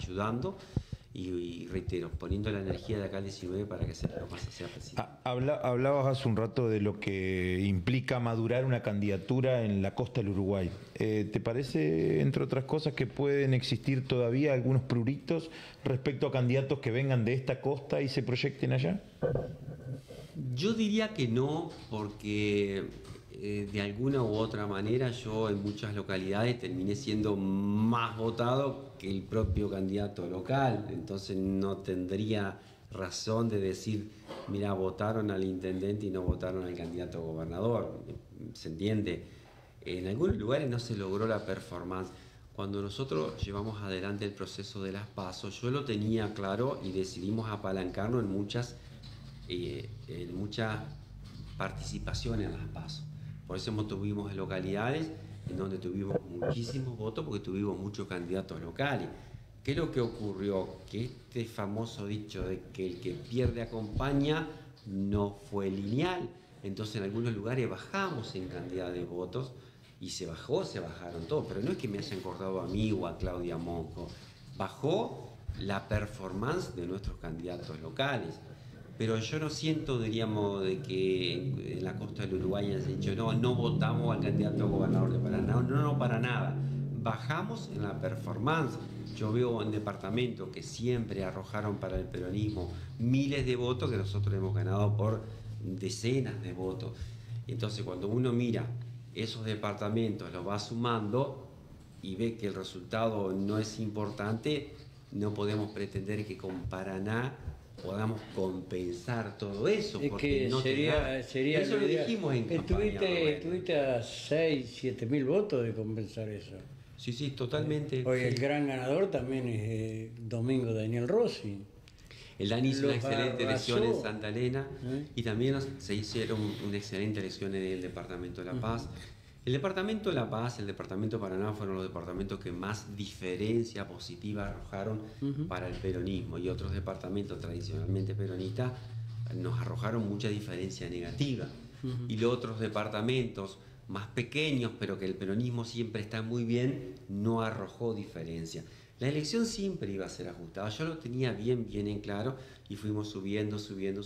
y reitero, poniendo la energía de acá al 19 para que Sergio Massa sea presidente. Hablabas hace un rato de lo que implica madurar una candidatura en la costa del Uruguay. ¿Te parece, entre otras cosas, que pueden existir todavía algunos pruritos respecto a candidatos que vengan de esta costa y se proyecten allá? Yo diría que no, porque de alguna u otra manera yo en muchas localidades terminé siendo más votado que el propio candidato local, entonces no tendría razón de decir, mira, votaron al intendente y no votaron al candidato a gobernador. ¿Se entiende? En algunos lugares no se logró la performance. Cuando nosotros llevamos adelante el proceso de las PASO, yo lo tenía claro y decidimos apalancarnos en mucha participación en las PASO. Por eso tuvimos localidades en donde tuvimos muchísimos votos porque tuvimos muchos candidatos locales. ¿Qué es lo que ocurrió? Que este famoso dicho de que el que pierde acompaña no fue lineal. Entonces en algunos lugares bajamos en cantidad de votos y se bajaron todos. Pero no es que me hayan cortado a mí o a Claudia Monco. Bajó la performance de nuestros candidatos locales. Pero yo no siento, diríamos, de que en la costa del Uruguay hayan dicho no votamos al candidato a gobernador de Paraná. No, para nada. Bajamos en la performance. Yo veo en departamentos que siempre arrojaron para el peronismo miles de votos que nosotros hemos ganado por decenas de votos. Entonces, cuando uno mira esos departamentos, los va sumando y ve que el resultado no es importante, no podemos pretender que con Paraná podamos compensar todo eso. Es porque que no sería eso lo dijimos en campaña. Estuviste a 6.000 o 7.000 votos de compensar eso. Sí, totalmente. Hoy sí. el gran ganador también es Domingo Daniel Rossi. El Dani hizo una Los excelente elección en arrasó. Santa Elena y también se hicieron una excelente elección en el Departamento de La Paz. El departamento de La Paz, el departamento de Paraná fueron los departamentos que más diferencia positiva arrojaron para el peronismo, y otros departamentos tradicionalmente peronistas nos arrojaron mucha diferencia negativa. Y los otros departamentos más pequeños, pero que el peronismo siempre está muy bien, no arrojó diferencia. La elección siempre iba a ser ajustada, yo lo tenía bien en claro, y fuimos subiendo,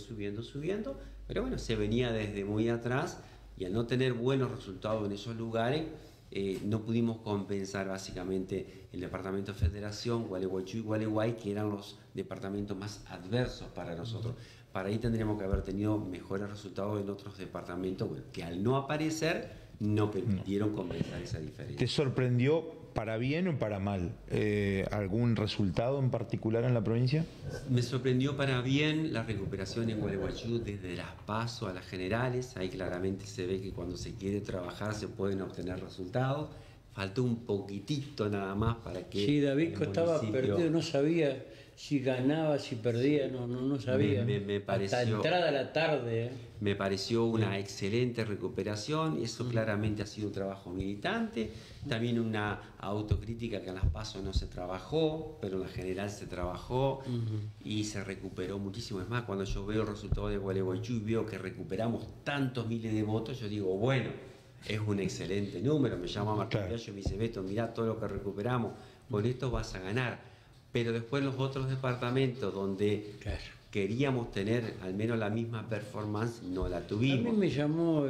pero bueno, se venía desde muy atrás, y al no tener buenos resultados en esos lugares, no pudimos compensar básicamente el departamento de Federación, Gualeguaychú y Gualeguay, que eran los departamentos más adversos para nosotros. Para ahí tendríamos que haber tenido mejores resultados en otros departamentos, bueno, que al no aparecer no permitieron compensar esa diferencia. ¿Te sorprendió para bien o para mal algún resultado en particular en la provincia? Me sorprendió para bien la recuperación en Gualeguaychú desde las PASO a las generales. Ahí claramente se ve que cuando se quiere trabajar se pueden obtener resultados. Faltó un poquitito nada más para que... Sí, David estaba perdido, no sabía si ganaba, si perdía, no sabía. Me pareció, hasta entrada a la tarde. Me pareció una excelente recuperación, y eso claramente ha sido un trabajo militante. También una autocrítica que en las PASO no se trabajó, pero en la general se trabajó y se recuperó muchísimo. Es más, cuando yo veo el resultado de Gualeguaychú y veo que recuperamos tantos miles de votos, yo digo, bueno, es un excelente número. Me llama Martín Gallo y me dice, Beto, mirá todo lo que recuperamos, con esto vas a ganar. Pero después los otros departamentos donde queríamos tener al menos la misma performance, no la tuvimos. A mí me llamó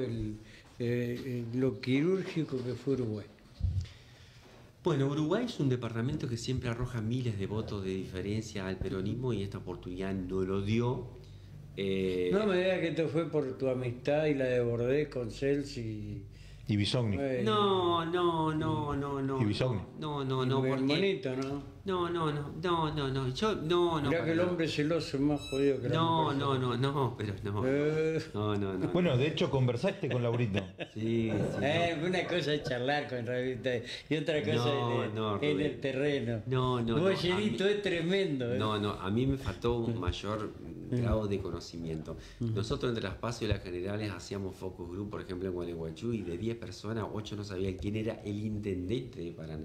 lo quirúrgico que fue Uruguay. Bueno, Uruguay es un departamento que siempre arroja miles de votos de diferencia al peronismo, y esta oportunidad no lo dio. No me digas que esto fue por tu amistad y la de Bordés con Cels y Bisogni. No. Y Bisogni. No, porque... bonito, ¿no? No. Yo, Mirá que el hombre celoso es más jodido que la mujer. No. Bueno, de hecho, conversaste con Laurito. Sí. Una cosa es charlar con revista y otra cosa en el terreno. Bollerito es tremendo. No, a mí me faltó un mayor grado de conocimiento. Nosotros entre las PASO y las generales hacíamos focus group, por ejemplo, en Gualeguaychú, y de 10 personas, 8 no sabían quién era el intendente de Paraná.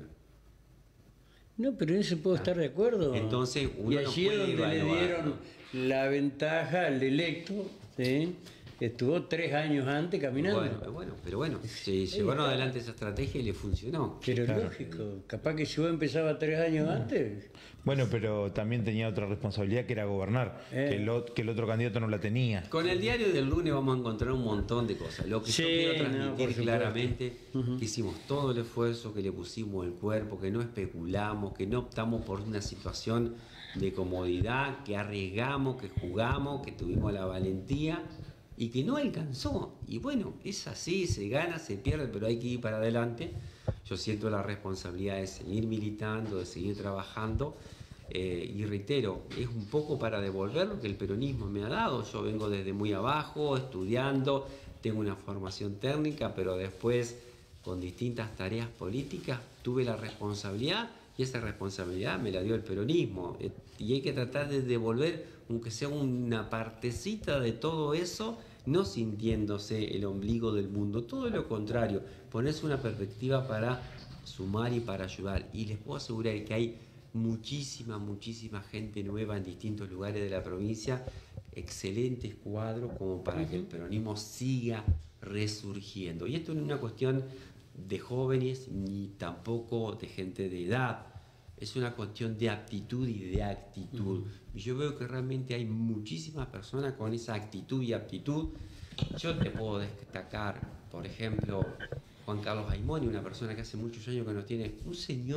No, pero en eso puedo estar de acuerdo. Entonces, uno y allí no es puede donde le evaluar, dieron la ventaja al electo, ¿sí? Estuvo 3 años antes caminando. Pero bueno, se llevaron adelante esa estrategia y le funcionó. Pero lógico, capaz que si vos empezaba 3 años antes. Bueno, pero también tenía otra responsabilidad, que era gobernar, que el otro candidato no la tenía. Con el diario del lunes vamos a encontrar un montón de cosas. Lo que yo quiero transmitir claramente, que hicimos todo el esfuerzo, que le pusimos el cuerpo, que no especulamos, que no optamos por una situación de comodidad, que arriesgamos, que jugamos, que tuvimos la valentía y que no alcanzó. Y bueno, es así, se gana, se pierde, pero hay que ir para adelante. Yo siento la responsabilidad de seguir militando, de seguir trabajando. Y reitero, es un poco para devolver lo que el peronismo me ha dado. Yo vengo desde muy abajo, estudiando, tengo una formación técnica, pero después, con distintas tareas políticas, tuve la responsabilidad, y esa responsabilidad me la dio el peronismo. Y hay que tratar de devolver, aunque sea una partecita de todo eso, no sintiéndose el ombligo del mundo, todo lo contrario, ponerse una perspectiva para sumar y para ayudar. Y les puedo asegurar que hay muchísima gente nueva en distintos lugares de la provincia, excelentes cuadros como para que el peronismo siga resurgiendo. Y esto no es una cuestión de jóvenes ni tampoco de gente de edad, es una cuestión de aptitud y de actitud. Y yo veo que realmente hay muchísimas personas con esa actitud y aptitud. Yo te puedo destacar, por ejemplo, Juan Carlos Aimoni, una persona que hace muchos años que nos tiene, un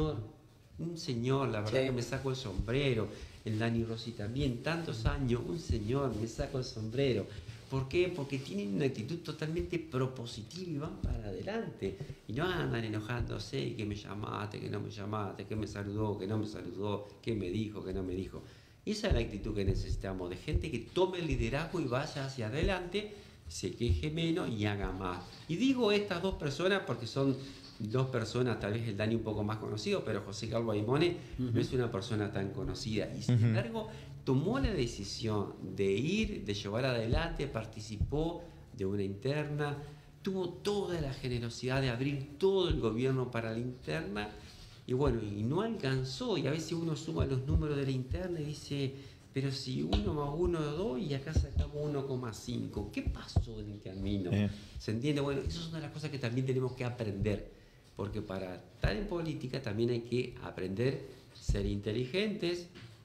señor, la verdad que me saco el sombrero. El Dani Rossi también, tantos años, un señor, me saco el sombrero. ¿Por qué? Porque tienen una actitud totalmente propositiva y van para adelante. Y no andan enojándose, que me llamaste, que no me llamaste, que me saludó, que no me saludó, que me dijo, que no me dijo. Esa es la actitud que necesitamos, de gente que tome el liderazgo y vaya hacia adelante, se queje menos y haga más. Y digo estas dos personas porque son dos personas, tal vez el Dani un poco más conocido, pero José Carlos Aimone no es una persona tan conocida. Y sin embargo, tomó la decisión de ir, de llevar adelante, participó de una interna, tuvo toda la generosidad de abrir todo el gobierno para la interna, y bueno, y no alcanzó, y a veces uno suma los números de la interna y dice, pero si 1 más 1 es 2 y acá sacamos 1,5, ¿qué pasó en el camino? ¿Se entiende? Bueno, eso es una de las cosas que también tenemos que aprender, porque para estar en política también hay que aprender a ser inteligentes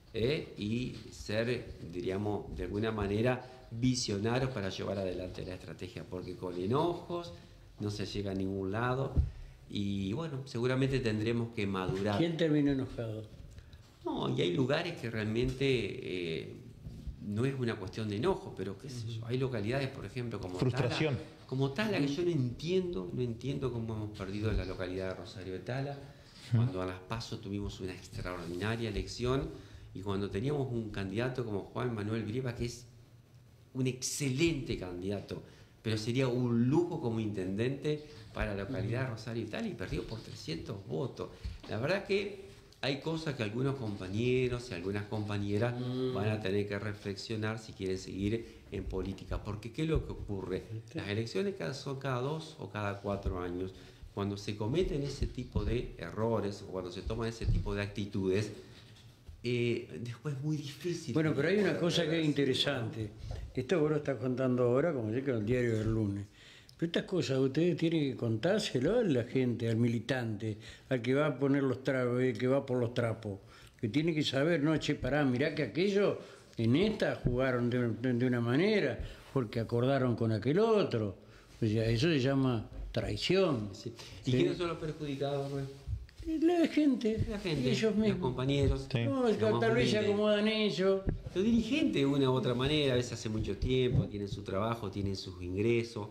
y ser, diríamos, de alguna manera visionarios para llevar adelante la estrategia, porque con enojos no se llega a ningún lado y bueno, seguramente tendremos que madurar. ¿Quién terminó enojado? No, y hay lugares que realmente no es una cuestión de enojo, pero qué sé yo, hay localidades, por ejemplo, como frustración. Tala, que yo no entiendo cómo hemos perdido la localidad de Rosario de Tala, cuando a las PASO tuvimos una extraordinaria elección y cuando teníamos un candidato como Juan Manuel Brieva, que es un excelente candidato, pero sería un lujo como intendente para la localidad de Rosario y Tala, y perdió por 300 votos. La verdad que hay cosas que algunos compañeros y algunas compañeras van a tener que reflexionar si quieren seguir en política, porque ¿qué es lo que ocurre? Las elecciones son cada 2 o cada 4 años. Cuando se cometen ese tipo de errores o cuando se toman ese tipo de actitudes, después es muy difícil. Bueno, pero hay una cosa que es interesante. Esto vos lo estás contando ahora como si fuera el diario del lunes. Pero estas cosas ustedes tienen que contárselo a la gente, al militante, al que va a poner los trapos, el que va por los trapos. Que tiene que saber, no, che, pará, mirá que aquello en esta jugaron de una manera, porque acordaron con aquel otro. O sea, eso se llama traición. Sí. ¿Y quiénes son los perjudicados, Rubén? La gente, ellos mismos. Los compañeros. Sí. No, tal vez se acomodan ellos. Los dirigentes de una u otra manera, a veces hace mucho tiempo, tienen su trabajo, tienen sus ingresos,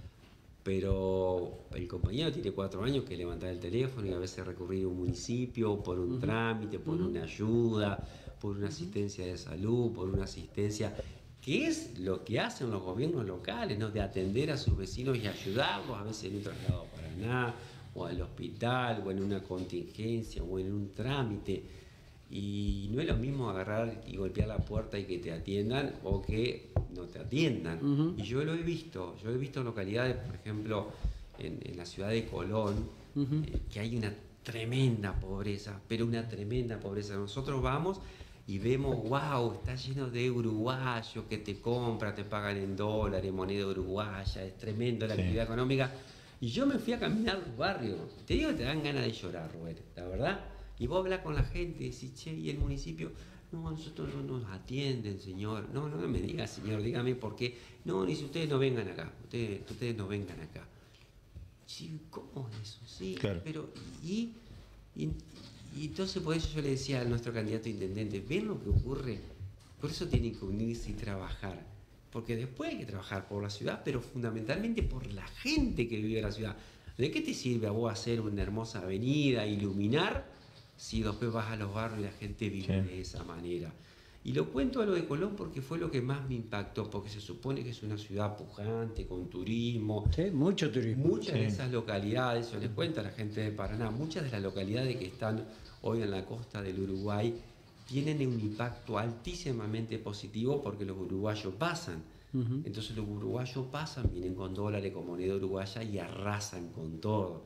pero el compañero tiene 4 años que levantar el teléfono y a veces recurrir a un municipio por un trámite, por una ayuda, por una asistencia de salud, por una asistencia, que es lo que hacen los gobiernos locales, ¿no? De atender a sus vecinos y ayudarlos, a veces en un traslado a Paraná, o al hospital, o en una contingencia, o en un trámite. Y no es lo mismo agarrar y golpear la puerta y que te atiendan o que no te atiendan. Y yo lo he visto localidades, por ejemplo, en la ciudad de Colón, que hay una tremenda pobreza, pero una tremenda pobreza. Nosotros vamos y vemos, wow, está lleno de uruguayos que te compran, te pagan en dólares, moneda uruguaya, es tremendo la actividad económica. Y yo me fui a caminar los barrios. Te digo que te dan ganas de llorar, Rubén, la verdad. Y vos hablas con la gente y decís, che, ¿y el municipio? No, nosotros no nos atienden, señor. No me diga, señor, dígame por qué. No, dice, ustedes no vengan acá. Ustedes no vengan acá. Sí, ¿cómo es eso? Sí, claro. Pero, y entonces por eso yo le decía a nuestro candidato a intendente, ven lo que ocurre, por eso tienen que unirse y trabajar. Porque después hay que trabajar por la ciudad, pero fundamentalmente por la gente que vive en la ciudad. ¿De qué te sirve a vos hacer una hermosa avenida, iluminar, si después vas a los barrios y la gente vive de esa manera? Y lo cuento a lo de Colón porque fue lo que más me impactó, porque se supone que es una ciudad pujante, con turismo. Sí, mucho turismo. Muchas de esas localidades, yo les cuento a la gente de Paraná, muchas de las localidades que están hoy en la costa del Uruguay tienen un impacto altísimamente positivo porque los uruguayos pasan. Entonces los uruguayos pasan, vienen con dólares, con moneda uruguaya y arrasan con todo.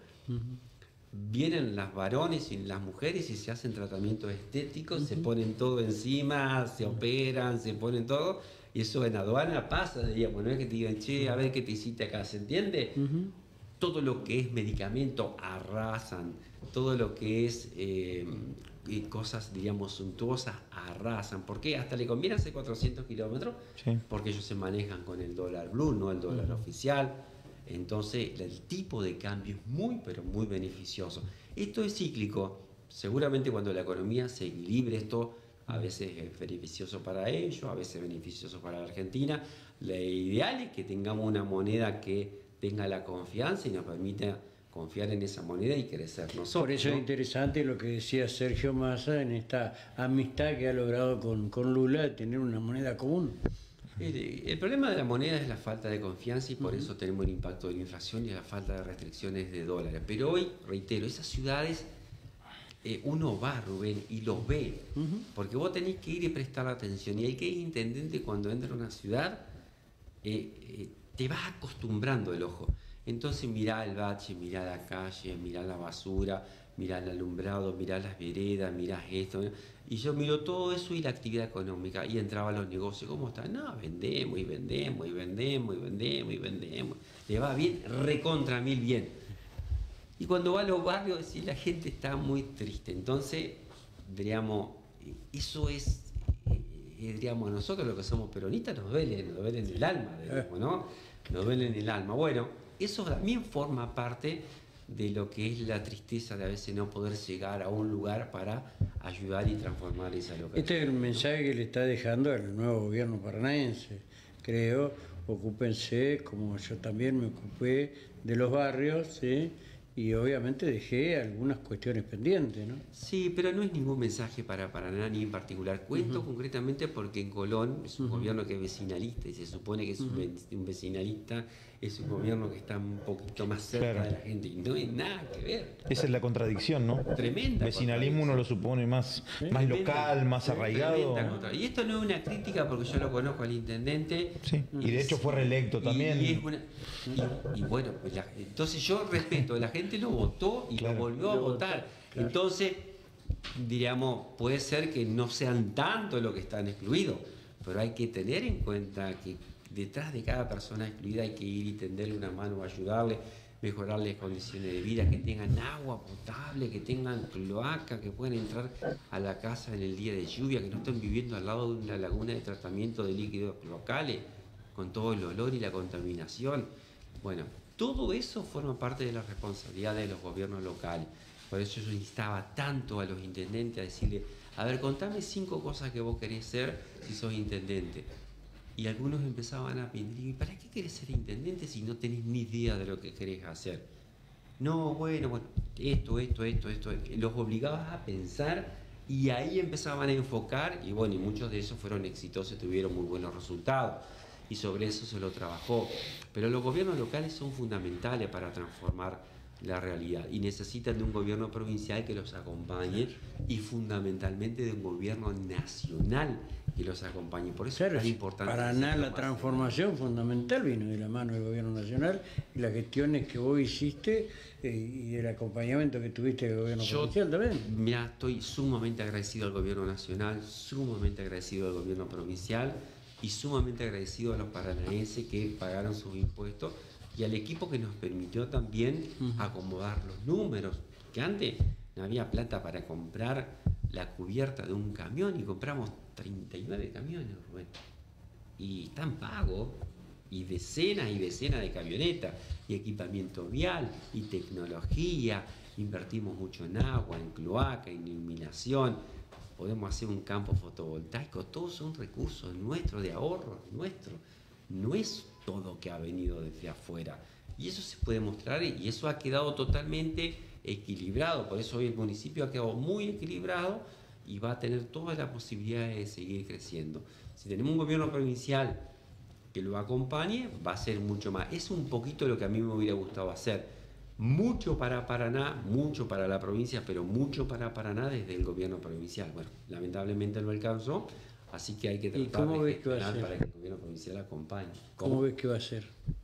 Vienen las varones y las mujeres y se hacen tratamientos estéticos, se ponen todo encima, se operan, se ponen todo, y eso en aduana pasa, diríamos, no es que te digan, che, a ver qué te hiciste acá, ¿se entiende? Todo lo que es medicamento arrasan, todo lo que es cosas, diríamos, suntuosas arrasan. ¿Por qué? Hasta le conviene hacer 400 kilómetros, porque ellos se manejan con el dólar blue, no el dólar oficial. Entonces el tipo de cambio es muy, pero muy beneficioso. Esto es cíclico. Seguramente cuando la economía se equilibre, esto a veces es beneficioso para ellos, a veces es beneficioso para la Argentina. Lo ideal es que tengamos una moneda que tenga la confianza y nos permita confiar en esa moneda y crecer nosotros. Por eso es interesante lo que decía Sergio Massa en esta amistad que ha logrado con Lula de tener una moneda común. El problema de la moneda es la falta de confianza y por eso tenemos el impacto de la inflación y la falta de restricciones de dólares. Pero hoy, reitero, esas ciudades uno va, Rubén, y los ve, porque vos tenés que ir y prestar atención. Y el que es intendente cuando entra a una ciudad, te vas acostumbrando el ojo. Entonces mirá el bache, mirá la calle, mirá la basura, mirá el alumbrado, mirá las veredas, mirá esto. Y yo miro todo eso y la actividad económica. Y entraba a los negocios, ¿cómo está? No, vendemos y vendemos y vendemos y vendemos y vendemos. Le va bien, recontra mil bien. Y cuando va a los barrios, sí, la gente está muy triste. Entonces, diríamos, eso es, diríamos, a nosotros los que somos peronistas nos duele en el alma, digamos, ¿no? Nos duele en el alma. Bueno, eso también forma parte de lo que es la tristeza de a veces no poder llegar a un lugar para ayudar y transformar esa localidad. Este es el mensaje que le está dejando al nuevo gobierno paranaense, creo. Ocúpense, como yo también me ocupé, de los barrios, ¿sí? Y obviamente dejé algunas cuestiones pendientes, ¿no? Sí, pero no es ningún mensaje para Paraná ni en particular. Cuento concretamente porque en Colón es un gobierno que es vecinalista y se supone que es un vecinalista, es un gobierno que está un poquito más cerca de la gente y no hay nada que ver. Esa es la contradicción, ¿no? Tremenda. Vecinalismo uno lo supone más local, más arraigado. Y esto no es una crítica porque yo lo conozco al intendente. Sí, y de hecho fue reelecto también. Y bueno, pues entonces yo respeto, la gente lo votó y lo volvió a votar. Claro. Entonces, diríamos, puede ser que no sean tanto los que están excluidos, pero hay que tener en cuenta que detrás de cada persona excluida hay que ir y tenderle una mano, ayudarle, mejorarles condiciones de vida, que tengan agua potable, que tengan cloaca, que puedan entrar a la casa en el día de lluvia, que no estén viviendo al lado de una laguna de tratamiento de líquidos locales, con todo el olor y la contaminación. Bueno, todo eso forma parte de la responsabilidad de los gobiernos locales. Por eso yo instaba tanto a los intendentes a decirle, a ver, contame 5 cosas que vos querés ser si sos intendente. Y algunos empezaban a pedir, ¿y para qué querés ser intendente si no tenés ni idea de lo que querés hacer? No, bueno, esto. Los obligabas a pensar y ahí empezaban a enfocar y bueno, y muchos de esos fueron exitosos y tuvieron muy buenos resultados. Y sobre eso se lo trabajó. Pero los gobiernos locales son fundamentales para transformar la realidad y necesitan de un gobierno provincial que los acompañe y fundamentalmente de un gobierno nacional que los acompañe. Por eso Claro, es tan importante. Paraná, la transformación fundamental vino de la mano del gobierno nacional y las gestiones que vos hiciste y el acompañamiento que tuviste del gobierno provincial también. Mira, estoy sumamente agradecido al gobierno nacional, sumamente agradecido al gobierno provincial y sumamente agradecido a los paranaenses que pagaron sus impuestos y al equipo que nos permitió también acomodar los números, que antes no había plata para comprar la cubierta de un camión y compramos 39 camiones, Rubén, y están pagos, y decenas de camionetas, y equipamiento vial, y tecnología, invertimos mucho en agua, en cloaca, en iluminación, podemos hacer un campo fotovoltaico, todos son recursos nuestros, de ahorro, nuestro, no es todo que ha venido desde afuera. Y eso se puede mostrar y eso ha quedado totalmente equilibrado. Por eso hoy el municipio ha quedado muy equilibrado y va a tener todas las posibilidades de seguir creciendo. Si tenemos un gobierno provincial que lo acompañe, va a ser mucho más. Es un poquito lo que a mí me hubiera gustado hacer. Mucho para Paraná, mucho para la provincia, pero mucho para Paraná desde el gobierno provincial. Bueno, lamentablemente no alcanzó. Así que hay que tratar de gestionar para que el gobierno provincial acompañe. ¿Cómo ves que va a ser?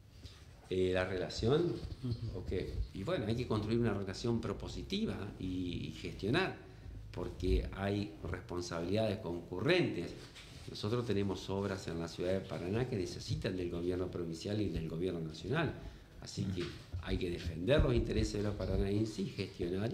La relación, okay. Y bueno, hay que construir una relación propositiva y gestionar, porque hay responsabilidades concurrentes. Nosotros tenemos obras en la ciudad de Paraná que necesitan del gobierno provincial y del gobierno nacional. Así que hay que defender los intereses de los paranaenses y gestionar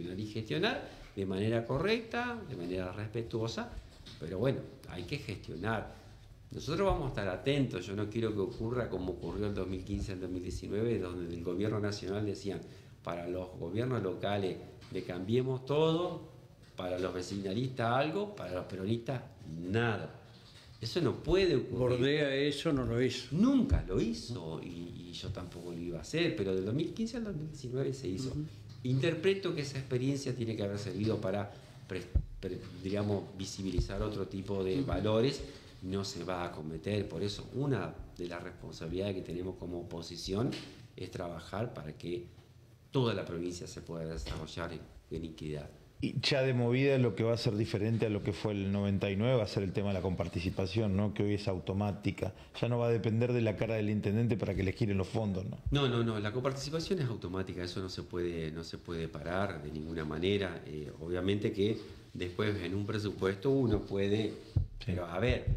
de manera correcta, de manera respetuosa. Pero bueno, hay que gestionar. Nosotros vamos a estar atentos. Yo no quiero que ocurra como ocurrió el 2015 al 2019, donde el gobierno nacional decían, para los gobiernos locales le cambiemos todo, para los vecinalistas algo, para los peronistas nada. Eso no puede ocurrir. Bordea eso, no lo hizo. Nunca lo hizo y yo tampoco lo iba a hacer, pero del 2015 al 2019 se hizo. Interpreto que esa experiencia tiene que haber servido para digamos, visibilizar otro tipo de valores, no se va a cometer. Por eso una de las responsabilidades que tenemos como oposición es trabajar para que toda la provincia se pueda desarrollar en equidad. Y ya de movida lo que va a ser diferente a lo que fue el 99 va a ser el tema de la comparticipación, ¿no? Que hoy es automática. Ya no va a depender de la cara del intendente para que les giren los fondos, ¿no? No, la coparticipación es automática, eso no se puede parar de ninguna manera. Obviamente que después en un presupuesto uno puede, pero a ver,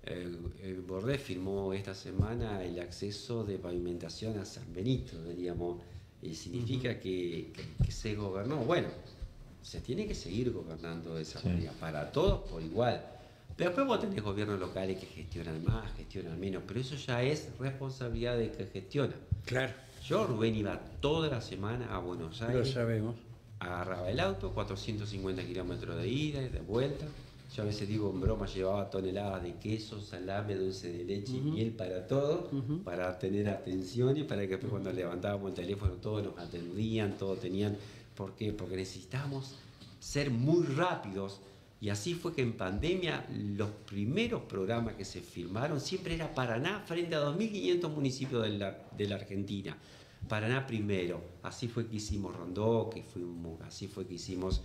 Bordet firmó esta semana el acceso de pavimentación a San Benito, diríamos, y significa que se gobernó. Bueno, se tiene que seguir gobernando de esa manera, para todos por igual. Pero después vos tenés gobiernos locales que gestionan más, gestionan menos, pero eso ya es responsabilidad de que gestiona. Claro. Yo, Rubén, iba toda la semana a Buenos Aires. Lo sabemos. Agarraba el auto, 450 kilómetros de ida y de vuelta. Yo a veces digo en broma, llevaba toneladas de queso, salame, dulce de leche y miel para todo, para tener atención y para que después cuando levantábamos el teléfono todos nos atendían, todos tenían... ¿Por qué? Porque necesitamos ser muy rápidos. Y así fue que en pandemia los primeros programas que se firmaron siempre era Paraná frente a 2.500 municipios de la Argentina. Paraná primero. Así fue que hicimos Rondó, así fue que hicimos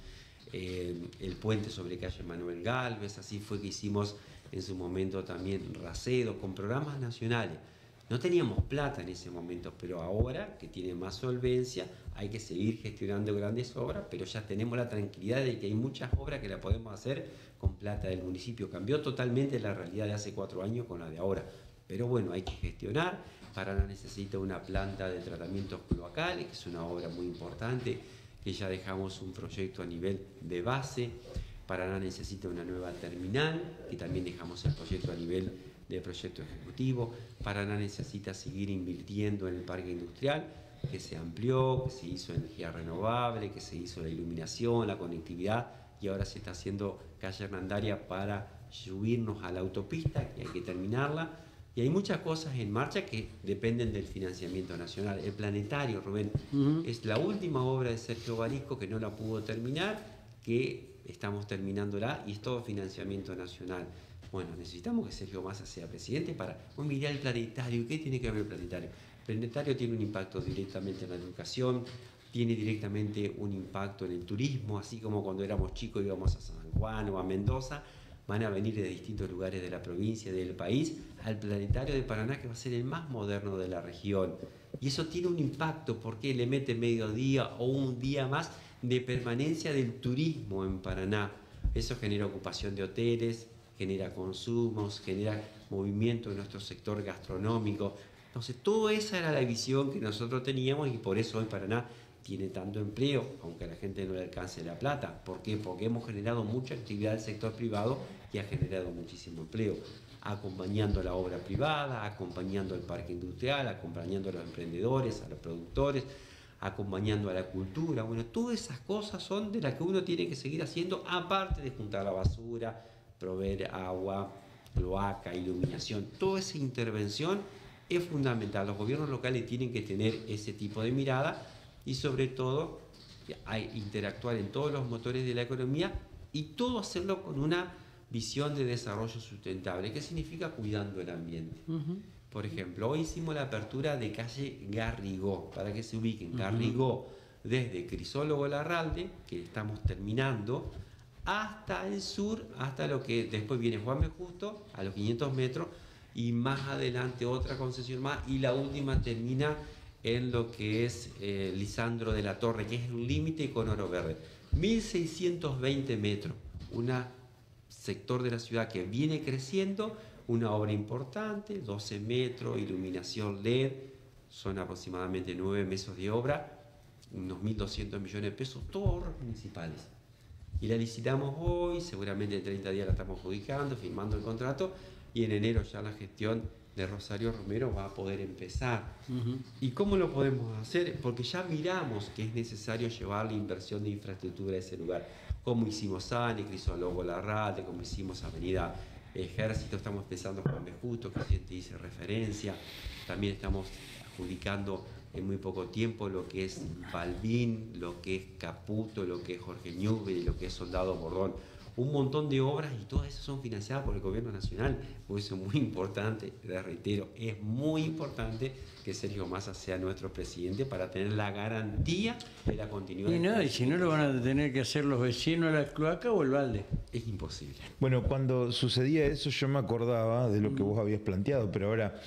el puente sobre calle Manuel Gálvez, así fue que hicimos en su momento también Racedo, con programas nacionales. No teníamos plata en ese momento, pero ahora que tiene más solvencia hay que seguir gestionando grandes obras, pero ya tenemos la tranquilidad de que hay muchas obras que la podemos hacer con plata del municipio. Cambió totalmente la realidad de hace 4 años con la de ahora. Pero bueno, hay que gestionar. Paraná necesita una planta de tratamientos cloacales, que es una obra muy importante, que ya dejamos un proyecto a nivel de base. Paraná necesita una nueva terminal, que también dejamos el proyecto a nivel de proyecto ejecutivo. Paraná necesita seguir invirtiendo en el parque industrial, que se amplió, que se hizo energía renovable, que se hizo la iluminación, la conectividad, y ahora se está haciendo calle Hernandaria para subirnos a la autopista, que hay que terminarla. Y hay muchas cosas en marcha que dependen del financiamiento nacional. El planetario, Rubén, es la última obra de Sergio Barisco que no la pudo terminar, que estamos terminándola y es todo financiamiento nacional. Bueno, necesitamos que Sergio Massa sea presidente para mirar el planetario. ¿Qué tiene que ver el planetario? El planetario tiene un impacto directamente en la educación, tiene directamente un impacto en el turismo, así como cuando éramos chicos íbamos a San Juan o a Mendoza. Van a venir de distintos lugares de la provincia, del país, al planetario de Paraná, que va a ser el más moderno de la región. Y eso tiene un impacto porque le mete medio día o un día más de permanencia del turismo en Paraná. Eso genera ocupación de hoteles, genera consumos, genera movimiento en nuestro sector gastronómico. Entonces, toda esa era la visión que nosotros teníamos y por eso hoy Paraná tiene tanto empleo, aunque a la gente no le alcance la plata. ¿Por qué? Porque hemos generado mucha actividad del sector privado y ha generado muchísimo empleo, acompañando a la obra privada, acompañando al parque industrial, acompañando a los emprendedores, a los productores, acompañando a la cultura. Bueno, todas esas cosas son de las que uno tiene que seguir haciendo, aparte de juntar la basura, proveer agua, cloaca, iluminación. Toda esa intervención es fundamental. Los gobiernos locales tienen que tener ese tipo de mirada y sobre todo interactuar en todos los motores de la economía y todo hacerlo con una visión de desarrollo sustentable. ¿Qué significa? Cuidando el ambiente. Por ejemplo, hoy hicimos la apertura de calle Garrigó, para que se ubiquen. Garrigó, desde Crisólogo Larralde, que estamos terminando, hasta el sur, hasta lo que después viene Juan B. Justo, a los 500 metros, y más adelante otra concesión más, y la última termina en lo que es Lisandro de la Torre, que es el límite con Oro Verde. 1.620 metros, un sector de la ciudad que viene creciendo, una obra importante, 12 metros, iluminación LED, son aproximadamente 9 meses de obra, unos 1.200 millones de pesos, todos ahorros municipales. Y la licitamos hoy, seguramente en 30 días la estamos adjudicando, firmando el contrato, y en enero ya la gestión de Rosario Romero va a poder empezar. ¿Y cómo lo podemos hacer? Porque ya miramos que es necesario llevar la inversión de infraestructura a ese lugar, como hicimos Sani, Crisólogo Larralde, como hicimos Avenida Ejército, estamos empezando Juan B. Justo, que te hice referencia, también estamos adjudicando en muy poco tiempo lo que es Balbín, lo que es Caputo, lo que es Jorge Newbery, lo que es Soldado Bordón. un montón de obras y todas esas son financiadas por el gobierno nacional. Por eso es muy importante, les reitero, es muy importante que Sergio Massa sea nuestro presidente para tener la garantía de la continuidad. Y no, y si no lo van a tener que hacer los vecinos la cloaca o el balde. Es imposible. Bueno, cuando sucedía eso yo me acordaba de lo que vos habías planteado, pero ahora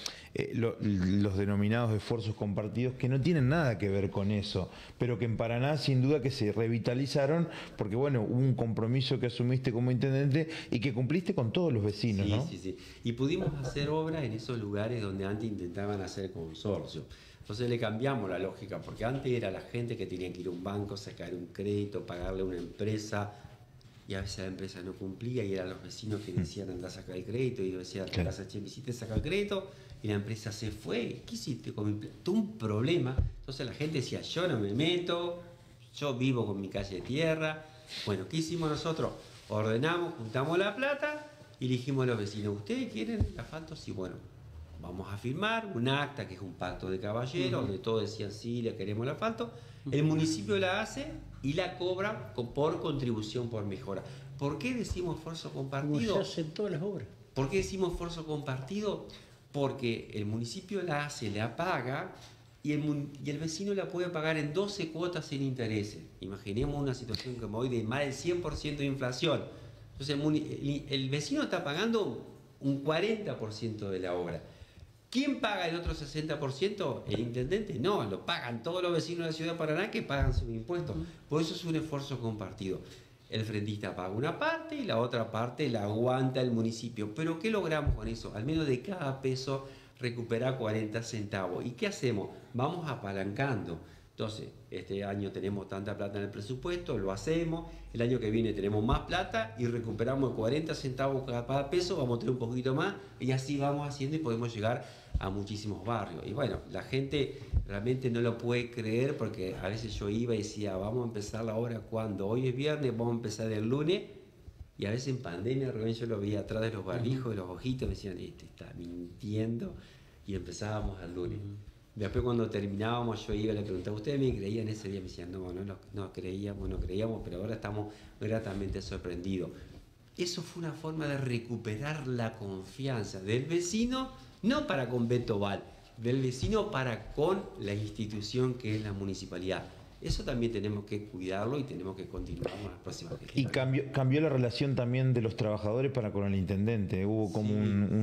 los denominados esfuerzos compartidos que no tienen nada que ver con eso, pero que en Paraná sin duda que se revitalizaron porque bueno, hubo un compromiso que asumiste como intendente y que cumpliste con todos los vecinos, sí, ¿no? Sí, sí. Y pudimos hacer obras en esos lugares donde antes intentaban hacer consorcio. Entonces le cambiamos la lógica, porque antes era la gente que tenía que ir a un banco, sacar un crédito, pagarle a una empresa, y a veces la empresa no cumplía y eran los vecinos que decían anda a sacar el crédito, y yo decía, Claro. casa, che, me hiciste sacar el crédito, y la empresa se fue. ¿Qué hiciste con mi plata? Tuvo un problema. Entonces la gente decía, yo no me meto, yo vivo con mi calle de tierra. Bueno, ¿qué hicimos nosotros? Ordenamos, juntamos la plata y dijimos a los vecinos, ¿ustedes quieren asfalto? Sí, bueno, vamos a firmar un acta que es un pacto de caballeros, donde todos decían sí, le queremos el asfalto. El municipio la hace y la cobra por contribución por mejora. ¿Por qué decimos esfuerzo Como compartido? se hacen todas las obras. ¿Por qué decimos esfuerzo compartido? Porque el municipio la hace, la paga y el vecino la puede pagar en 12 cuotas sin intereses. Imaginemos una situación como hoy de más del 100% de inflación. Entonces el vecino está pagando un 40% de la obra. ¿Quién paga el otro 60%? El intendente. No, lo pagan todos los vecinos de la ciudad de Paraná que pagan sus impuestos. Por eso es un esfuerzo compartido. El frentista paga una parte y la otra parte la aguanta el municipio. ¿Pero qué logramos con eso? Al menos de cada peso recuperar 40 centavos. ¿Y qué hacemos? Vamos apalancando. Entonces, este año tenemos tanta plata en el presupuesto, lo hacemos. El año que viene tenemos más plata y recuperamos 40 centavos cada peso, vamos a tener un poquito más y así vamos haciendo y podemos llegar a muchísimos barrios. Y bueno, la gente realmente no lo puede creer porque a veces yo iba y decía, vamos a empezar la obra cuando hoy es viernes, vamos a empezar el lunes. Y a veces en pandemia, realmente yo lo veía atrás de los barbijos, de los ojitos, me decían, este está mintiendo. Y empezábamos el lunes. Después cuando terminábamos yo iba y le preguntaba, ¿ustedes me creían ese día? Me decían, no creíamos, pero ahora estamos gratamente sorprendidos. Eso fue una forma de recuperar la confianza del vecino, no para con Beto Val, del vecino para con la institución que es la municipalidad. Eso también tenemos que cuidarlo y tenemos que continuar con las próximas Y gestiones. cambió la relación también de los trabajadores para con el intendente. Hubo como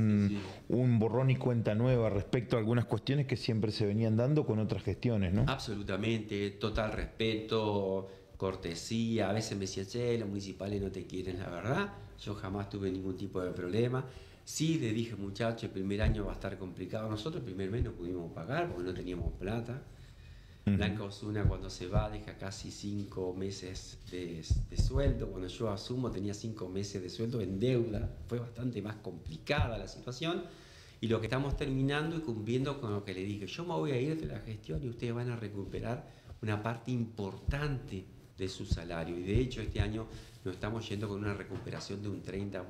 un borrón y cuenta nueva respecto a algunas cuestiones que siempre se venían dando con otras gestiones, ¿no? Absolutamente, total respeto, cortesía. A veces me decía, che, los municipales no te quieren, la verdad. Yo jamás tuve ningún tipo de problema. Sí, le dije, muchachos, el primer año va a estar complicado. Nosotros el primer mes no pudimos pagar porque no teníamos plata. Blanca Osuna cuando se va deja casi 5 meses de sueldo. Cuando yo asumo tenía 5 meses de sueldo en deuda. Fue bastante más complicada la situación. Y lo que estamos terminando y cumpliendo con lo que le dije. Yo me voy a ir de la gestión y ustedes van a recuperar una parte importante de su salario. Y de hecho este año nos estamos yendo con una recuperación de un 30%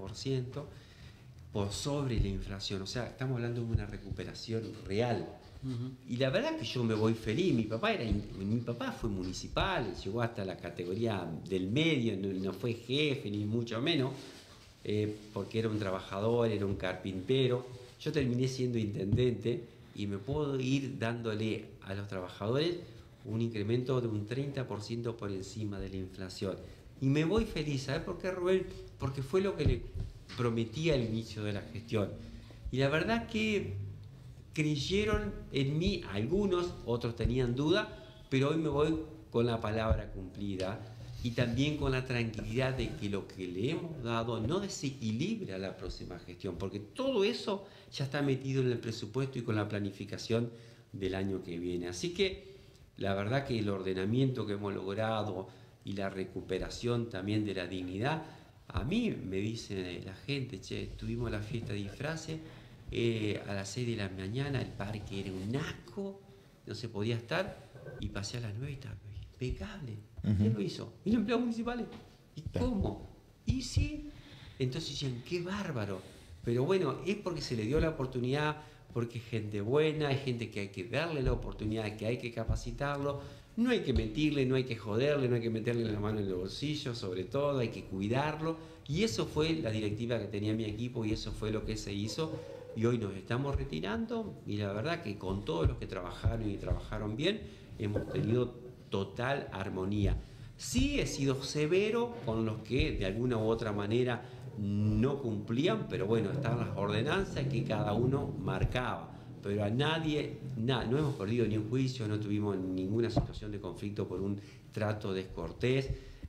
por sobre la inflación. O sea, estamos hablando de una recuperación real. Y la verdad que yo me voy feliz. Mi papá fue municipal, llegó hasta la categoría del medio, no fue jefe ni mucho menos, porque era un trabajador, era un carpintero. Yo terminé siendo intendente y me puedo ir dándole a los trabajadores un incremento de un 30% por encima de la inflación. Y me voy feliz. ¿Sabes por qué, Rubén? Porque fue lo que le prometí al inicio de la gestión. Y la verdad que creyeron en mí, algunos, otros tenían duda, pero hoy me voy con la palabra cumplida y también con la tranquilidad de que lo que le hemos dado no desequilibra la próxima gestión, porque todo eso ya está metido en el presupuesto y con la planificación del año que viene. Así que la verdad que el ordenamiento que hemos logrado y la recuperación también de la dignidad, a mí me dice la gente, che, tuvimos la fiesta de disfraces, a las 6 de la mañana el parque era un asco, no se podía estar, y pasé a las 9 y estaba impecable. ¿Quién lo hizo? ¿Y los empleados municipales? ¿Y cómo? Y sí, entonces decían, qué bárbaro. Pero bueno, es porque se le dio la oportunidad, porque es gente buena, hay gente que hay que darle la oportunidad, que hay que capacitarlo, no hay que mentirle, no hay que joderle, no hay que meterle la mano en el bolsillo, sobre todo, hay que cuidarlo. Y eso fue la directiva que tenía mi equipo y eso fue lo que se hizo. Y hoy nos estamos retirando y la verdad que con todos los que trabajaron y trabajaron bien, hemos tenido total armonía. Sí he sido severo con los que de alguna u otra manera no cumplían, pero bueno, estaban las ordenanzas que cada uno marcaba. Pero a nadie, no hemos perdido ni un juicio, no tuvimos ninguna situación de conflicto por un trato descortés.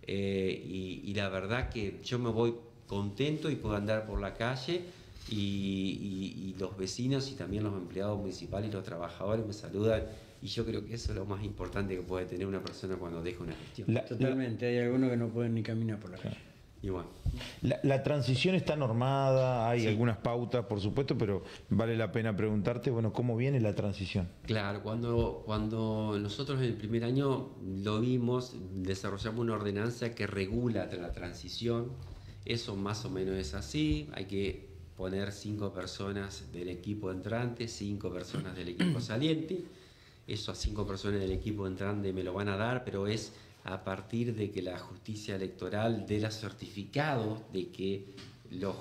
Y la verdad que yo me voy contento y puedo andar por la calle y los vecinos y también los empleados municipales y los trabajadores me saludan. Y yo creo que eso es lo más importante que puede tener una persona cuando deja una gestión. Totalmente, hay algunos que no pueden ni caminar por la calle. Y bueno. La transición está normada, hay algunas pautas, por supuesto, pero vale la pena preguntarte, bueno, ¿cómo viene la transición? Claro, cuando nosotros en el primer año lo vimos, desarrollamos una ordenanza que regula la transición. Eso más o menos es así, hay que poner 5 personas del equipo entrante, 5 personas del equipo saliente. Eso a 5 personas del equipo entrante me lo van a dar, pero es a partir de que la justicia electoral dé los certificados de que los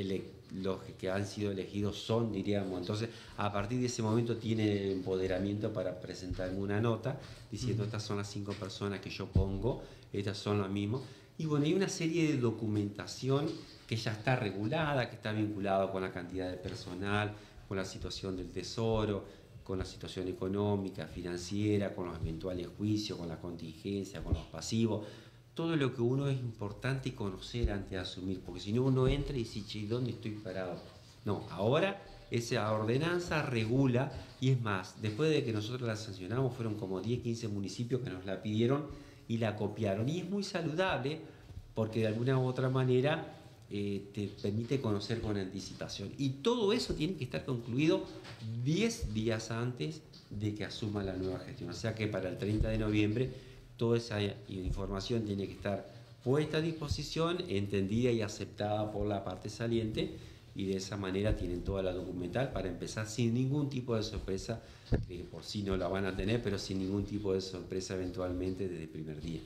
que han sido elegidos son, diríamos. Entonces, a partir de ese momento tiene el empoderamiento para presentarme una nota diciendo estas son las 5 personas que yo pongo, estas son las mismas. Y bueno, hay una serie de documentación que ya está regulada, que está vinculada con la cantidad de personal, con la situación del tesoro, con la situación económica, financiera, con los eventuales juicios, con la contingencia, con los pasivos, todo lo que uno es importante conocer antes de asumir, porque si no uno entra y dice, che, ¿dónde estoy parado? No, ahora esa ordenanza regula, y es más, después de que nosotros la sancionamos, fueron como 10, 15 municipios que nos la pidieron y la copiaron, y es muy saludable, porque de alguna u otra manera te permite conocer con anticipación. Y todo eso tiene que estar concluido 10 días antes de que asuma la nueva gestión. O sea que para el 30 de noviembre toda esa información tiene que estar puesta a disposición, entendida y aceptada por la parte saliente, y de esa manera tienen toda la documental para empezar sin ningún tipo de sorpresa, que por sí no la van a tener, pero sin ningún tipo de sorpresa eventualmente desde el primer día.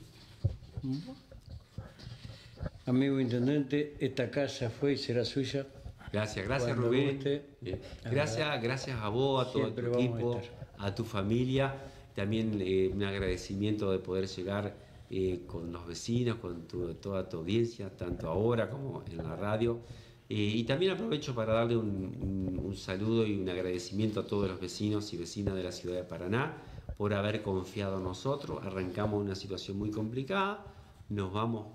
Amigo intendente, esta casa fue y será suya. Gracias Cuando Rubén. guste. Gracias a vos, a todo Siempre tu vamos equipo, a estar. a tu familia. También un agradecimiento de poder llegar con los vecinos, con toda tu audiencia, tanto ahora como en la radio. Y también aprovecho para darle un saludo y un agradecimiento a todos los vecinos y vecinas de la ciudad de Paraná por haber confiado en nosotros. Arrancamos una situación muy complicada. Nos vamos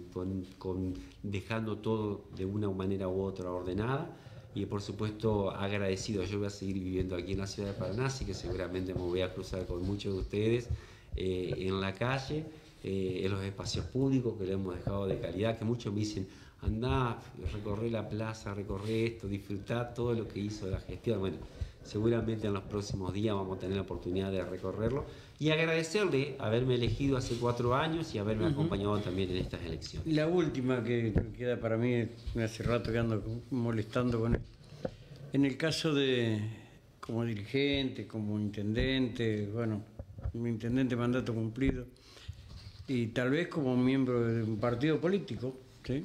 dejando todo de una manera u otra ordenada y por supuesto agradecido. Yo voy a seguir viviendo aquí en la ciudad de Paraná, así que seguramente me voy a cruzar con muchos de ustedes en la calle, en los espacios públicos que le hemos dejado de calidad, que muchos me dicen, andá, recorré la plaza, recorré esto, disfrutá todo lo que hizo la gestión. Bueno, seguramente en los próximos días vamos a tener la oportunidad de recorrerlo y agradecerle haberme elegido hace 4 años y haberme acompañado también en estas elecciones. La última que queda para mí, hace rato que ando molestando con él. En el caso de, como dirigente, como intendente, bueno, un intendente mandato cumplido, y tal vez como miembro de un partido político, ¿sí?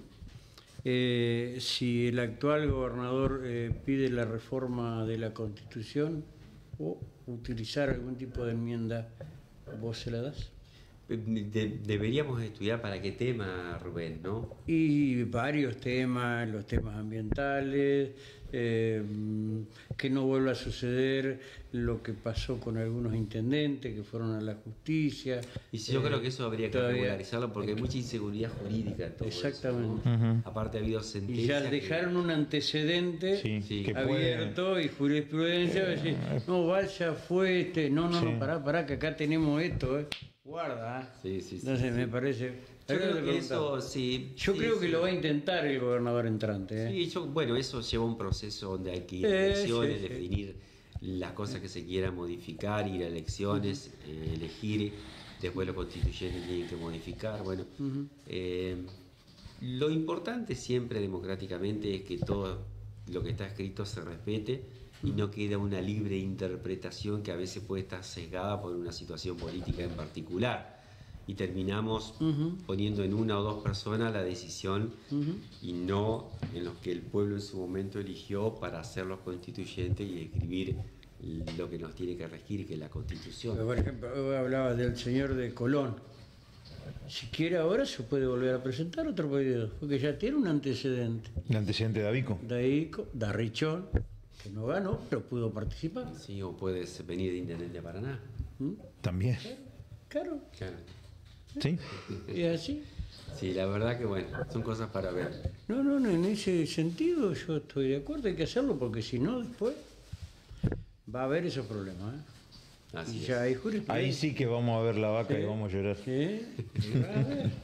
Si el actual gobernador pide la reforma de la Constitución o utilizar algún tipo de enmienda, ¿vos se la das? Deberíamos estudiar para qué tema, Rubén, ¿no? Y varios temas, los temas ambientales, que no vuelva a suceder lo que pasó con algunos intendentes que fueron a la justicia. Y sí, yo creo que eso habría que regularizarlo porque hay mucha inseguridad jurídica en todo exactamente. eso, ¿no? Aparte ha habido sentencias. Y ya dejaron un antecedente abierto y jurisprudencia. Decir, no, vaya, fue no, pará, que acá tenemos esto, guarda. Sí. Entonces me parece. Yo creo que eso, sí. Yo creo que lo va a intentar el gobernador entrante. Sí, bueno, eso lleva un proceso donde hay que ir a elecciones, definir las cosas que se quieran modificar, ir a elecciones, elegir, después los constituyentes tienen que modificar. Bueno, lo importante siempre democráticamente es que todo lo que está escrito se respete y no queda una libre interpretación que a veces puede estar sesgada por una situación política en particular. Y terminamos poniendo en una o dos personas la decisión y no en los que el pueblo en su momento eligió para hacerlos constituyentes y escribir lo que nos tiene que regir, que es la Constitución. Por ejemplo, hablaba del señor de Colón. Si quiere ahora se puede volver a presentar otro pedido, porque ya tiene un antecedente. El antecedente de Davico. Darrichón, que no ganó, pero pudo participar. Sí, o puedes venir de Intendente de Paraná. También. Claro, Claro. ¿Sí? y así. Sí, la verdad que bueno, son cosas para ver. No, en ese sentido yo estoy de acuerdo, hay que hacerlo, porque si no después va a haber esos problemas. Así Y es. ya hay jurisprudencia. Ahí sí que vamos a ver la vaca y vamos a llorar. Va a haber,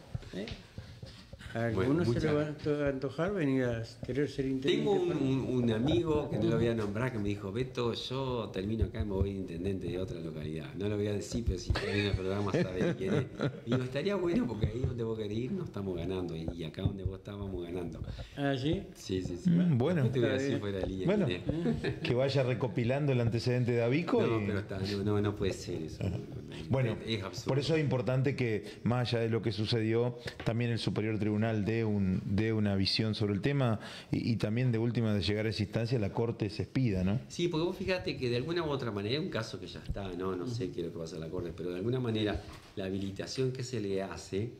A algunos Bueno, se le va a antojar venir a querer ser intendente. Tengo un amigo que no lo voy a nombrar que me dijo, Beto, yo termino acá y me voy de intendente de otra localidad. No lo voy a decir, pero si termina el programa sabes quién es. Digo, estaría bueno porque ahí donde vos querés ir no estamos ganando y acá donde vos estábamos ganando. ¿Ah, sí? Sí. Bueno. No te voy a decir fuera de línea. Bueno, quién es. que vaya recopilando el antecedente de Davico. No, y... pero no puede ser eso. Bueno, es absurdo. por eso es importante que, más allá de lo que sucedió, también el Superior Tribunal dé una visión sobre el tema y también de última de llegar a esa instancia la Corte se expida, ¿no? Sí, porque vos fíjate que de alguna u otra manera, es un caso que ya está, no sé qué es lo que va a hacer la Corte, pero de alguna manera la habilitación que se le hace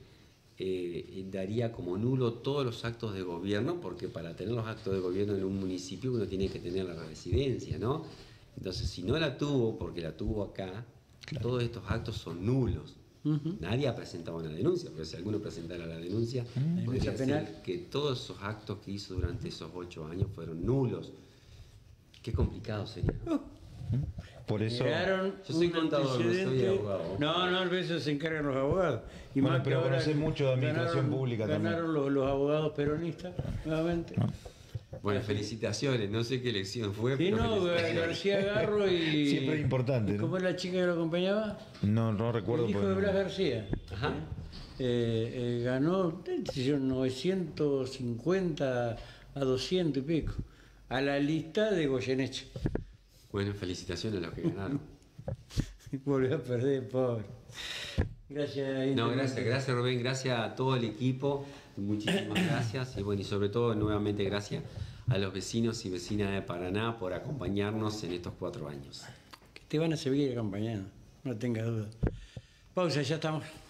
daría como nulo todos los actos de gobierno, porque para tener los actos de gobierno en un municipio uno tiene que tener la residencia, ¿no? Entonces, si no la tuvo, porque la tuvo acá, todos estos actos son nulos. Nadie ha presentado una denuncia, pero si alguno presentara la denuncia, podría ser que todos esos actos que hizo durante esos 8 años fueron nulos. Qué complicado sería. Por eso... Generaron Yo soy un contador, no soy antecedente. abogado. No, a veces se encargan los abogados. Y Bueno, más que pero ahora conoce mucho de administración pública también. Ganaron los abogados peronistas nuevamente. Bueno, felicitaciones, no sé qué elección fue. Sí, pero no, felicitaciones. García Garro y... Siempre es importante, ¿no? ¿Cómo es la chica que lo acompañaba? No recuerdo. El hijo porque de no- Blas García. Ajá. Ganó 950 a 200 y pico. A la lista de Goyeneche. Bueno, felicitaciones a los que ganaron. Volvió a perder, pobre. Gracias. No, gracias Rubén, gracias a todo el equipo, muchísimas gracias y bueno, y sobre todo nuevamente gracias a los vecinos y vecinas de Paraná por acompañarnos en estos 4 años. Que te van a seguir acompañando, no tengas duda. Pausa, ya estamos.